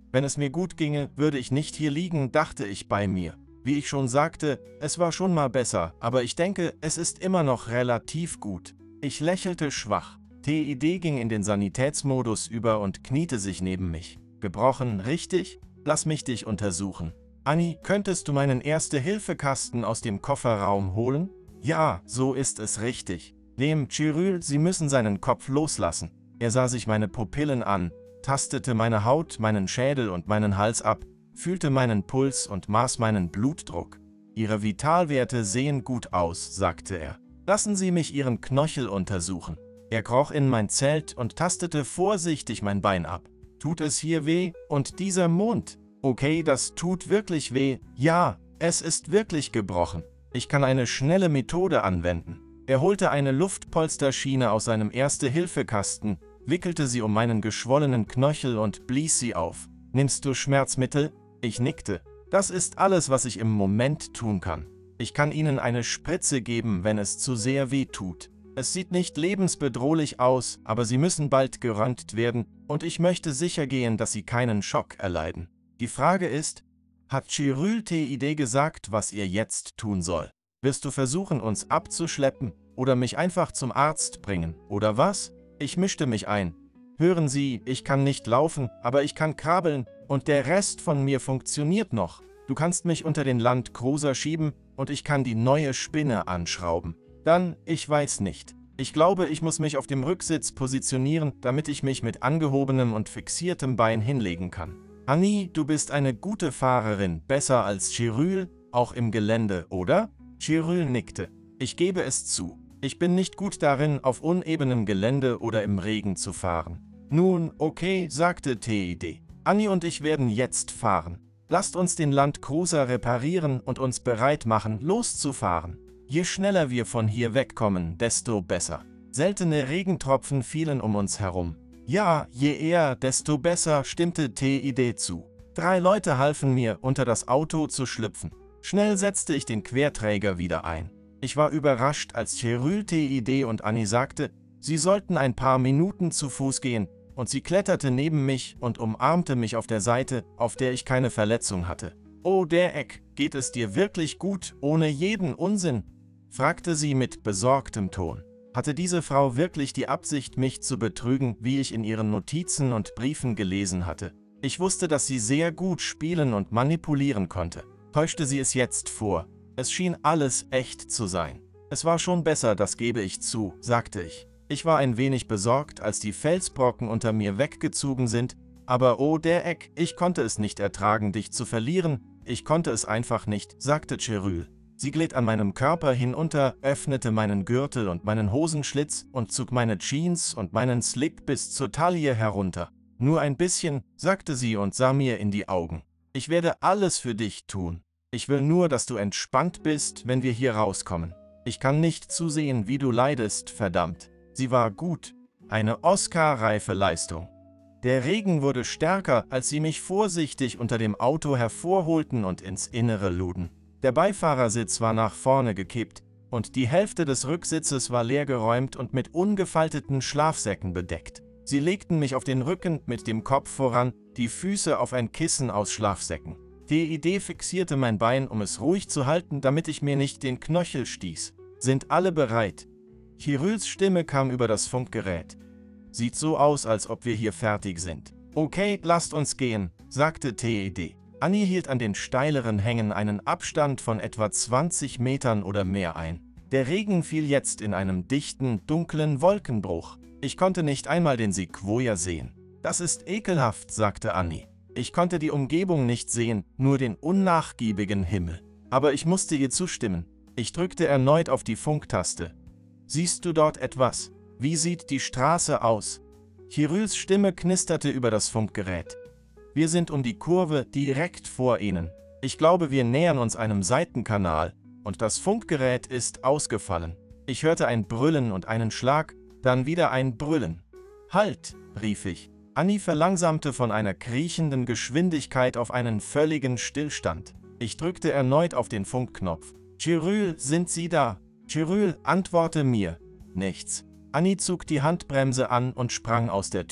Wenn es mir gut ginge, würde ich nicht hier liegen, dachte ich bei mir. Wie ich schon sagte, es war schon mal besser, aber ich denke, es ist immer noch relativ gut. Ich lächelte schwach. T I D ging in den Sanitätsmodus über und kniete sich neben mich. Gebrochen, richtig? Lass mich dich untersuchen. Annie, könntest du meinen Erste-Hilfe-Kasten aus dem Kofferraum holen? Ja, so ist es richtig. Dem Chiryl, Sie müssen seinen Kopf loslassen. Er sah sich meine Pupillen an, tastete meine Haut, meinen Schädel und meinen Hals ab, fühlte meinen Puls und maß meinen Blutdruck. Ihre Vitalwerte sehen gut aus, sagte er. Lassen Sie mich Ihren Knöchel untersuchen. Er kroch in mein Zelt und tastete vorsichtig mein Bein ab. Tut es hier weh? Und dieser Mond? Okay, das tut wirklich weh. Ja, es ist wirklich gebrochen. Ich kann eine schnelle Methode anwenden. Er holte eine Luftpolsterschiene aus seinem Erste-Hilfe-Kasten, wickelte sie um meinen geschwollenen Knöchel und blies sie auf. Nimmst du Schmerzmittel? Ich nickte. Das ist alles, was ich im Moment tun kann. Ich kann Ihnen eine Spritze geben, wenn es zu sehr weh tut. Es sieht nicht lebensbedrohlich aus, aber Sie müssen bald geröntgt werden und ich möchte sicher gehen, dass Sie keinen Schock erleiden. Die Frage ist, hat Chiryl T I D gesagt, was ihr jetzt tun soll? Wirst du versuchen, uns abzuschleppen oder mich einfach zum Arzt bringen, oder was? Ich mischte mich ein. Hören Sie, ich kann nicht laufen, aber ich kann krabbeln und der Rest von mir funktioniert noch. Du kannst mich unter den Landcruiser schieben und ich kann die neue Spinne anschrauben. Dann, ich weiß nicht. Ich glaube, ich muss mich auf dem Rücksitz positionieren, damit ich mich mit angehobenem und fixiertem Bein hinlegen kann. Annie, du bist eine gute Fahrerin, besser als Chiryl, auch im Gelände, oder? Chiryl nickte. Ich gebe es zu. Ich bin nicht gut darin, auf unebenem Gelände oder im Regen zu fahren. Nun, okay, sagte T I D. Annie und ich werden jetzt fahren. Lasst uns den Landcruiser reparieren und uns bereit machen, loszufahren. Je schneller wir von hier wegkommen, desto besser. Seltene Regentropfen fielen um uns herum. Ja, je eher, desto besser, stimmte T I D zu. Drei Leute halfen mir, unter das Auto zu schlüpfen. Schnell setzte ich den Querträger wieder ein. Ich war überrascht, als Chiryl T I D und Annie sagte, sie sollten ein paar Minuten zu Fuß gehen, und sie kletterte neben mich und umarmte mich auf der Seite, auf der ich keine Verletzung hatte. »Oh, Derek, geht es dir wirklich gut, ohne jeden Unsinn?« fragte sie mit besorgtem Ton. Hatte diese Frau wirklich die Absicht, mich zu betrügen, wie ich in ihren Notizen und Briefen gelesen hatte? Ich wusste, dass sie sehr gut spielen und manipulieren konnte. Täuschte sie es jetzt vor? Es schien alles echt zu sein. Es war schon besser, das gebe ich zu, sagte ich. Ich war ein wenig besorgt, als die Felsbrocken unter mir weggezogen sind, aber oh Derek, ich konnte es nicht ertragen, dich zu verlieren, ich konnte es einfach nicht, sagte Chiryl. Sie glitt an meinem Körper hinunter, öffnete meinen Gürtel und meinen Hosenschlitz und zog meine Jeans und meinen Slip bis zur Taille herunter. Nur ein bisschen, sagte sie und sah mir in die Augen. Ich werde alles für dich tun. Ich will nur, dass du entspannt bist, wenn wir hier rauskommen. Ich kann nicht zusehen, wie du leidest, verdammt. Sie war gut. Eine Oscar-reife Leistung. Der Regen wurde stärker, als sie mich vorsichtig unter dem Auto hervorholten und ins Innere luden. Der Beifahrersitz war nach vorne gekippt und die Hälfte des Rücksitzes war leergeräumt und mit ungefalteten Schlafsäcken bedeckt. Sie legten mich auf den Rücken mit dem Kopf voran, die Füße auf ein Kissen aus Schlafsäcken. T I D fixierte mein Bein, um es ruhig zu halten, damit ich mir nicht den Knöchel stieß. Sind alle bereit? Chiryls Stimme kam über das Funkgerät. Sieht so aus, als ob wir hier fertig sind. Okay, lasst uns gehen, sagte T I D. Annie hielt an den steileren Hängen einen Abstand von etwa zwanzig Metern oder mehr ein. Der Regen fiel jetzt in einem dichten, dunklen Wolkenbruch. Ich konnte nicht einmal den Sequoia sehen. Das ist ekelhaft, sagte Annie. Ich konnte die Umgebung nicht sehen, nur den unnachgiebigen Himmel. Aber ich musste ihr zustimmen. Ich drückte erneut auf die Funktaste. Siehst du dort etwas? Wie sieht die Straße aus? Chiryls Stimme knisterte über das Funkgerät. Wir sind um die Kurve direkt vor ihnen. Ich glaube, wir nähern uns einem Seitenkanal und das Funkgerät ist ausgefallen. Ich hörte ein Brüllen und einen Schlag, dann wieder ein Brüllen. Halt, rief ich. Annie verlangsamte von einer kriechenden Geschwindigkeit auf einen völligen Stillstand. Ich drückte erneut auf den Funkknopf. Chiryl, sind Sie da? Chiryl, antworte mir. Nichts. Annie zog die Handbremse an und sprang aus der Tür.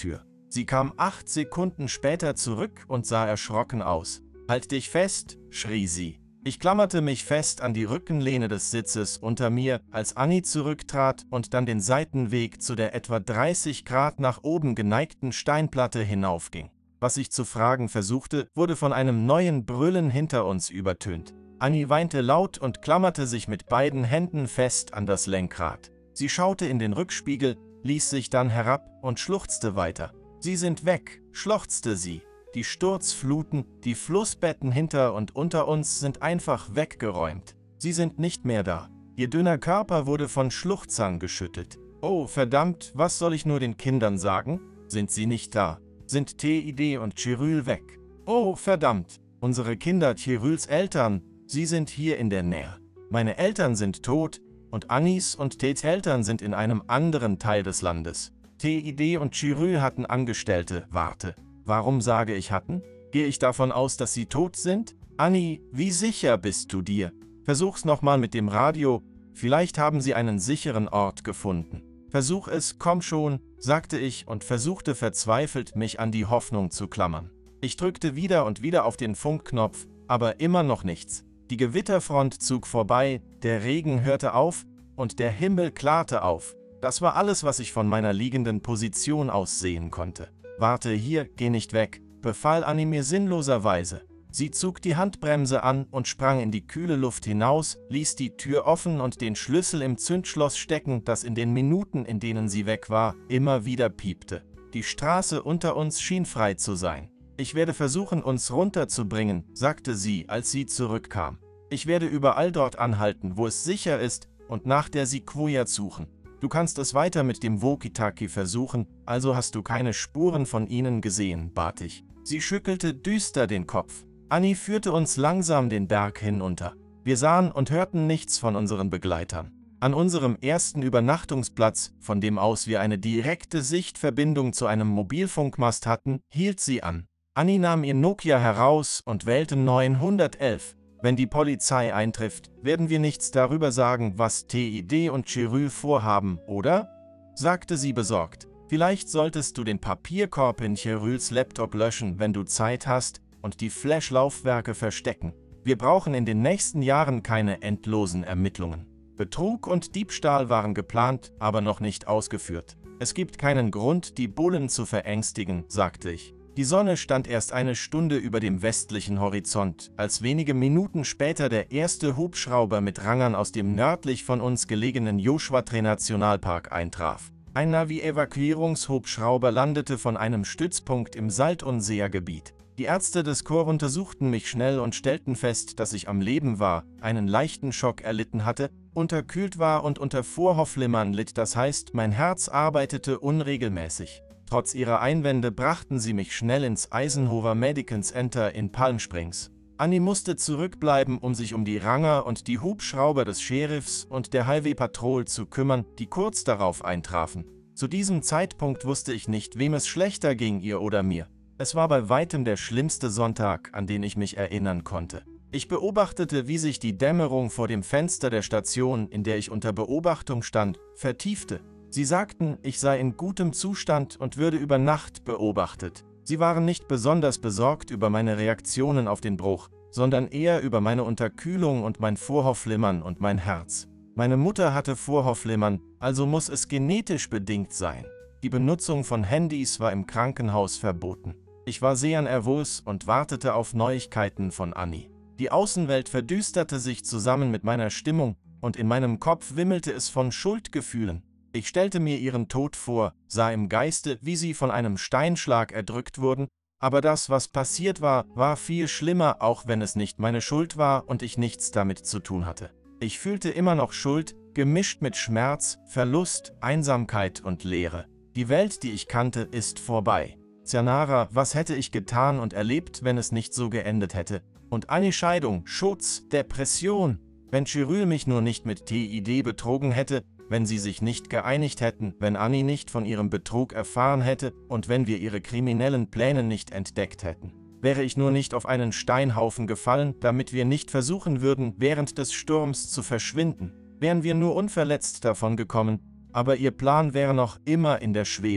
Sie kam acht Sekunden später zurück und sah erschrocken aus. »Halt dich fest«, schrie sie. Ich klammerte mich fest an die Rückenlehne des Sitzes unter mir, als Annie zurücktrat und dann den Seitenweg zu der etwa dreißig Grad nach oben geneigten Steinplatte hinaufging. Was ich zu fragen versuchte, wurde von einem neuen Brüllen hinter uns übertönt. Annie weinte laut und klammerte sich mit beiden Händen fest an das Lenkrad. Sie schaute in den Rückspiegel, ließ sich dann herab und schluchzte weiter. »Sie sind weg«, schluchzte sie. Die Sturzfluten, die Flussbetten hinter und unter uns sind einfach weggeräumt. Sie sind nicht mehr da. Ihr dünner Körper wurde von Schluchzern geschüttelt. »Oh, verdammt, was soll ich nur den Kindern sagen? Sind sie nicht da? Sind Teide und Chiryl weg? Oh, verdammt, unsere Kinder, Chiryls Eltern, sie sind hier in der Nähe. Meine Eltern sind tot und Annies und Teds Eltern sind in einem anderen Teil des Landes. Teide und Chiryl hatten Angestellte, warte. Warum sage ich hatten? Gehe ich davon aus, dass sie tot sind? Annie, wie sicher bist du dir? Versuch's nochmal mit dem Radio, vielleicht haben sie einen sicheren Ort gefunden. Versuch es, komm schon, sagte ich und versuchte verzweifelt, mich an die Hoffnung zu klammern. Ich drückte wieder und wieder auf den Funkknopf, aber immer noch nichts. Die Gewitterfront zog vorbei, der Regen hörte auf und der Himmel klarte auf. Das war alles, was ich von meiner liegenden Position aus sehen konnte. »Warte hier, geh nicht weg«, befahl Annie mir sinnloserweise. Sie zog die Handbremse an und sprang in die kühle Luft hinaus, ließ die Tür offen und den Schlüssel im Zündschloss stecken, das in den Minuten, in denen sie weg war, immer wieder piepte. Die Straße unter uns schien frei zu sein. »Ich werde versuchen, uns runterzubringen«, sagte sie, als sie zurückkam. »Ich werde überall dort anhalten, wo es sicher ist, und nach der Sequoia suchen. Du kannst es weiter mit dem Walkie-Talkie versuchen, also hast du keine Spuren von ihnen gesehen«, bat ich. Sie schüttelte düster den Kopf. Annie führte uns langsam den Berg hinunter. Wir sahen und hörten nichts von unseren Begleitern. An unserem ersten Übernachtungsplatz, von dem aus wir eine direkte Sichtverbindung zu einem Mobilfunkmast hatten, hielt sie an. Annie nahm ihr Nokia heraus und wählte neunhundertelf. »Wenn die Polizei eintrifft, werden wir nichts darüber sagen, was Teide und Chiryl vorhaben, oder?« sagte sie besorgt. »Vielleicht solltest du den Papierkorb in Chiryls Laptop löschen, wenn du Zeit hast, und die Flash-Laufwerke verstecken. Wir brauchen in den nächsten Jahren keine endlosen Ermittlungen. Betrug und Diebstahl waren geplant, aber noch nicht ausgeführt. Es gibt keinen Grund, die Bullen zu verängstigen«, sagte ich. Die Sonne stand erst eine Stunde über dem westlichen Horizont, als wenige Minuten später der erste Hubschrauber mit Rangern aus dem nördlich von uns gelegenen Joshua-Tree-Nationalpark eintraf. Ein Navi-Evakuierungshubschrauber landete von einem Stützpunkt im Saltonseer-Gebiet. Die Ärzte des Corps untersuchten mich schnell und stellten fest, dass ich am Leben war, einen leichten Schock erlitten hatte, unterkühlt war und unter Vorhofflimmern litt, das heißt, mein Herz arbeitete unregelmäßig. Trotz ihrer Einwände brachten sie mich schnell ins Eisenhower Medical Center in Palm Springs. Annie musste zurückbleiben, um sich um die Ranger und die Hubschrauber des Sheriffs und der Highway Patrol zu kümmern, die kurz darauf eintrafen. Zu diesem Zeitpunkt wusste ich nicht, wem es schlechter ging, ihr oder mir. Es war bei weitem der schlimmste Sonntag, an den ich mich erinnern konnte. Ich beobachtete, wie sich die Dämmerung vor dem Fenster der Station, in der ich unter Beobachtung stand, vertiefte. Sie sagten, ich sei in gutem Zustand und würde über Nacht beobachtet. Sie waren nicht besonders besorgt über meine Reaktionen auf den Bruch, sondern eher über meine Unterkühlung und mein Vorhofflimmern und mein Herz. Meine Mutter hatte Vorhofflimmern, also muss es genetisch bedingt sein. Die Benutzung von Handys war im Krankenhaus verboten. Ich war sehr nervös und wartete auf Neuigkeiten von Annie. Die Außenwelt verdüsterte sich zusammen mit meiner Stimmung und in meinem Kopf wimmelte es von Schuldgefühlen. Ich stellte mir ihren Tod vor, sah im Geiste, wie sie von einem Steinschlag erdrückt wurden, aber das, was passiert war, war viel schlimmer, auch wenn es nicht meine Schuld war und ich nichts damit zu tun hatte. Ich fühlte immer noch Schuld, gemischt mit Schmerz, Verlust, Einsamkeit und Leere. Die Welt, die ich kannte, ist vorbei. Cianara, was hätte ich getan und erlebt, wenn es nicht so geendet hätte? Und eine Scheidung, Schutz, Depression. Wenn Chiryl mich nur nicht mit Teide betrogen hätte, wenn sie sich nicht geeinigt hätten, wenn Annie nicht von ihrem Betrug erfahren hätte und wenn wir ihre kriminellen Pläne nicht entdeckt hätten. Wäre ich nur nicht auf einen Steinhaufen gefallen, damit wir nicht versuchen würden, während des Sturms zu verschwinden, wären wir nur unverletzt davon gekommen, aber ihr Plan wäre noch immer in der Schwebe.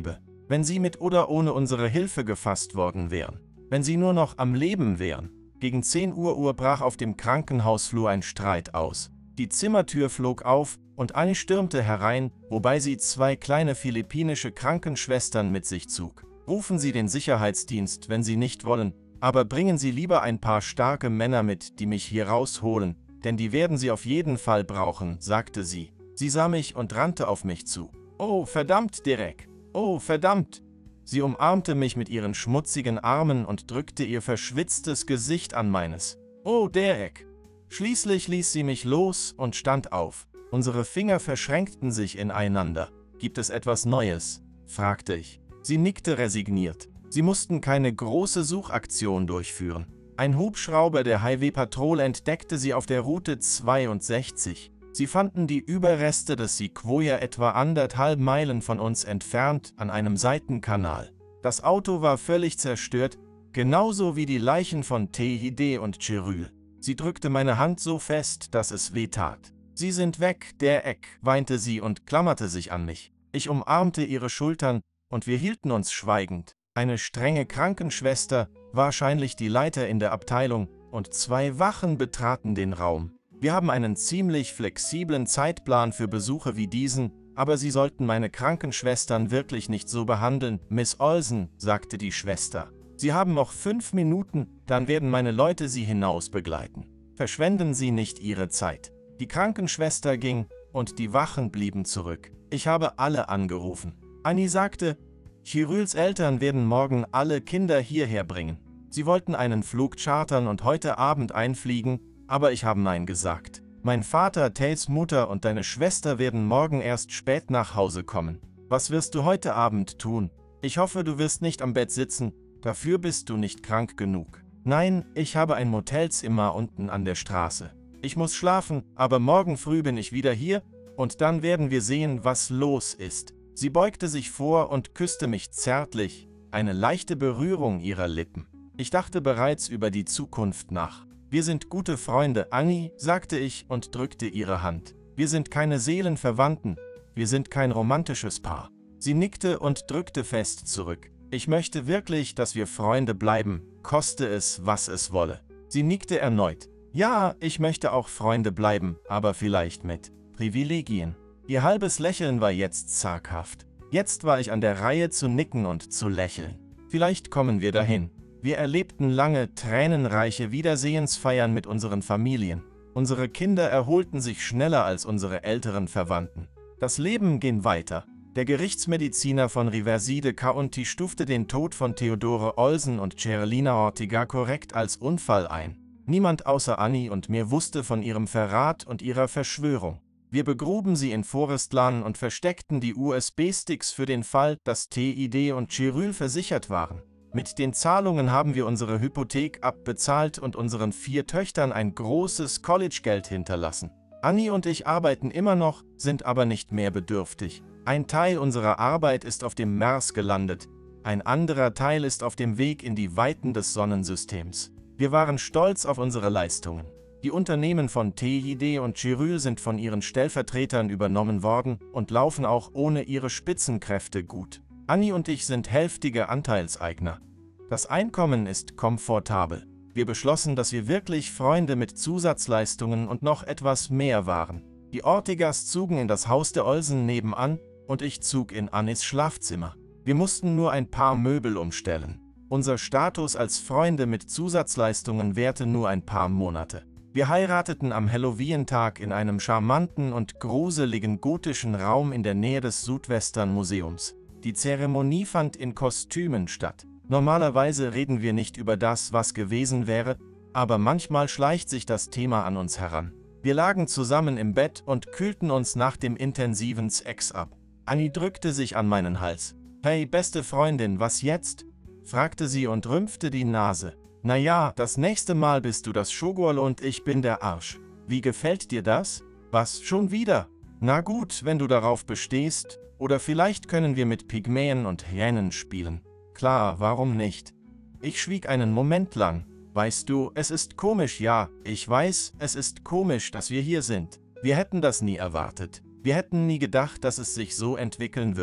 Wenn sie mit oder ohne unsere Hilfe gefasst worden wären. Wenn sie nur noch am Leben wären. Gegen zehn Uhr Uhr brach auf dem Krankenhausflur ein Streit aus. Die Zimmertür flog auf und Annie stürmte herein, wobei sie zwei kleine philippinische Krankenschwestern mit sich zog. Rufen Sie den Sicherheitsdienst, wenn Sie nicht wollen, aber bringen Sie lieber ein paar starke Männer mit, die mich hier rausholen, denn die werden Sie auf jeden Fall brauchen, sagte sie. Sie sah mich und rannte auf mich zu. Oh, verdammt, Derek! Oh, verdammt! Sie umarmte mich mit ihren schmutzigen Armen und drückte ihr verschwitztes Gesicht an meines. Oh, Derek! Schließlich ließ sie mich los und stand auf. Unsere Finger verschränkten sich ineinander. Gibt es etwas Neues? Fragte ich. Sie nickte resigniert. Sie mussten keine große Suchaktion durchführen. Ein Hubschrauber der Highway Patrol entdeckte sie auf der Route zweiundsechzig. Sie fanden die Überreste des Sequoia etwa anderthalb Meilen von uns entfernt an einem Seitenkanal. Das Auto war völlig zerstört, genauso wie die Leichen von Tehide und Cheryl. Sie drückte meine Hand so fest, dass es weh tat. Sie sind weg, Derek, weinte sie und klammerte sich an mich. Ich umarmte ihre Schultern und wir hielten uns schweigend. Eine strenge Krankenschwester, wahrscheinlich die Leiter in der Abteilung, und zwei Wachen betraten den Raum. Wir haben einen ziemlich flexiblen Zeitplan für Besuche wie diesen, aber Sie sollten meine Krankenschwestern wirklich nicht so behandeln, Miss Olsen, sagte die Schwester. Sie haben noch fünf Minuten, dann werden meine Leute Sie hinaus begleiten. Verschwenden Sie nicht Ihre Zeit. Die Krankenschwester ging und die Wachen blieben zurück. Ich habe alle angerufen. Annie sagte, Cheryls Eltern werden morgen alle Kinder hierher bringen. Sie wollten einen Flug chartern und heute Abend einfliegen, aber ich habe Nein gesagt. Mein Vater, Tays Mutter und deine Schwester werden morgen erst spät nach Hause kommen. Was wirst du heute Abend tun? Ich hoffe, du wirst nicht am Bett sitzen, dafür bist du nicht krank genug. Nein, ich habe ein Motelzimmer unten an der Straße. Ich muss schlafen, aber morgen früh bin ich wieder hier und dann werden wir sehen, was los ist. Sie beugte sich vor und küsste mich zärtlich, eine leichte Berührung ihrer Lippen. Ich dachte bereits über die Zukunft nach. Wir sind gute Freunde, Annie, sagte ich und drückte ihre Hand. Wir sind keine Seelenverwandten, wir sind kein romantisches Paar. Sie nickte und drückte fest zurück. Ich möchte wirklich, dass wir Freunde bleiben, koste es, was es wolle. Sie nickte erneut. Ja, ich möchte auch Freunde bleiben, aber vielleicht mit Privilegien. Ihr halbes Lächeln war jetzt zaghaft. Jetzt war ich an der Reihe zu nicken und zu lächeln. Vielleicht kommen wir dahin. Wir erlebten lange, tränenreiche Wiedersehensfeiern mit unseren Familien. Unsere Kinder erholten sich schneller als unsere älteren Verwandten. Das Leben ging weiter. Der Gerichtsmediziner von Riverside County stufte den Tod von Theodore Olsen und Cherelina Ortega korrekt als Unfall ein. Niemand außer Annie und mir wusste von ihrem Verrat und ihrer Verschwörung. Wir begruben sie in Forest Lawn und versteckten die U S B-Sticks für den Fall, dass Tehide und Cheryl versichert waren. Mit den Zahlungen haben wir unsere Hypothek abbezahlt und unseren vier Töchtern ein großes College-Geld hinterlassen. Annie und ich arbeiten immer noch, sind aber nicht mehr bedürftig. Ein Teil unserer Arbeit ist auf dem Mars gelandet, ein anderer Teil ist auf dem Weg in die Weiten des Sonnensystems. Wir waren stolz auf unsere Leistungen. Die Unternehmen von Tehide und Cheryl sind von ihren Stellvertretern übernommen worden und laufen auch ohne ihre Spitzenkräfte gut. Annie und ich sind hälftige Anteilseigner. Das Einkommen ist komfortabel. Wir beschlossen, dass wir wirklich Freunde mit Zusatzleistungen und noch etwas mehr waren. Die Ortegas zogen in das Haus der Olsen nebenan und ich zog in Annies Schlafzimmer. Wir mussten nur ein paar Möbel umstellen. Unser Status als Freunde mit Zusatzleistungen währte nur ein paar Monate. Wir heirateten am Halloween-Tag in einem charmanten und gruseligen gotischen Raum in der Nähe des Südwestern Museums. Die Zeremonie fand in Kostümen statt. Normalerweise reden wir nicht über das, was gewesen wäre, aber manchmal schleicht sich das Thema an uns heran. Wir lagen zusammen im Bett und kühlten uns nach dem intensiven Sex ab. Annie drückte sich an meinen Hals. »Hey, beste Freundin, was jetzt?« fragte sie und rümpfte die Nase. »Naja, das nächste Mal bist du das Shogorl und ich bin der Arsch. Wie gefällt dir das? Was, schon wieder? Na gut, wenn du darauf bestehst. Oder vielleicht können wir mit Pygmäen und Hyänen spielen. Klar, warum nicht?« Ich schwieg einen Moment lang. »Weißt du, es ist komisch, ja, ich weiß, es ist komisch, dass wir hier sind. Wir hätten das nie erwartet. Wir hätten nie gedacht, dass es sich so entwickeln würde.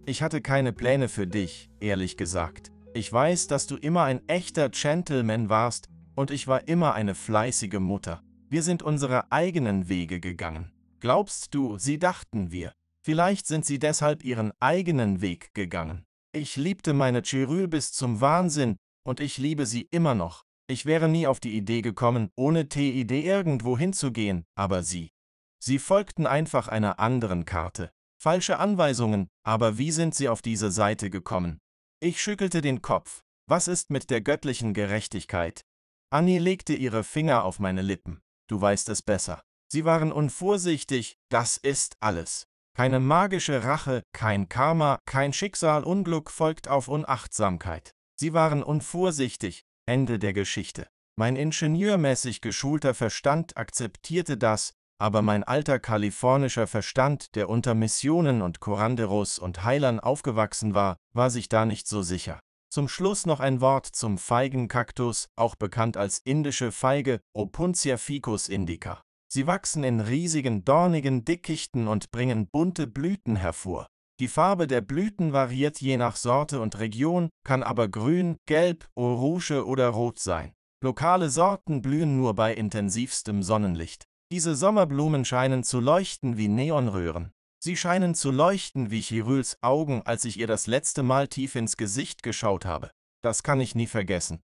Ich hatte keine Pläne für dich, ehrlich gesagt. Ich weiß, dass du immer ein echter Gentleman warst und ich war immer eine fleißige Mutter. Wir sind unsere eigenen Wege gegangen. Glaubst du, sie dachten wir? Vielleicht sind sie deshalb ihren eigenen Weg gegangen. Ich liebte meine Cheryl bis zum Wahnsinn und ich liebe sie immer noch. Ich wäre nie auf die Idee gekommen, ohne T I D irgendwo hinzugehen, aber sie. Sie folgten einfach einer anderen Karte. Falsche Anweisungen, aber wie sind sie auf diese Seite gekommen? Ich schüttelte den Kopf. Was ist mit der göttlichen Gerechtigkeit? Annie legte ihre Finger auf meine Lippen. Du weißt es besser. Sie waren unvorsichtig, das ist alles. Keine magische Rache, kein Karma, kein Schicksalunglück folgt auf Unachtsamkeit. Sie waren unvorsichtig, Ende der Geschichte. Mein ingenieurmäßig geschulter Verstand akzeptierte das, aber mein alter kalifornischer Verstand, der unter Missionen und Curanderos und Heilern aufgewachsen war, war sich da nicht so sicher. Zum Schluss noch ein Wort zum Feigenkaktus, auch bekannt als indische Feige, Opuntia ficus indica. Sie wachsen in riesigen, dornigen Dickichten und bringen bunte Blüten hervor. Die Farbe der Blüten variiert je nach Sorte und Region, kann aber grün, gelb, orange oder rot sein. Lokale Sorten blühen nur bei intensivstem Sonnenlicht. Diese Sommerblumen scheinen zu leuchten wie Neonröhren. Sie scheinen zu leuchten wie Cheryls Augen, als ich ihr das letzte Mal tief ins Gesicht geschaut habe. Das kann ich nie vergessen.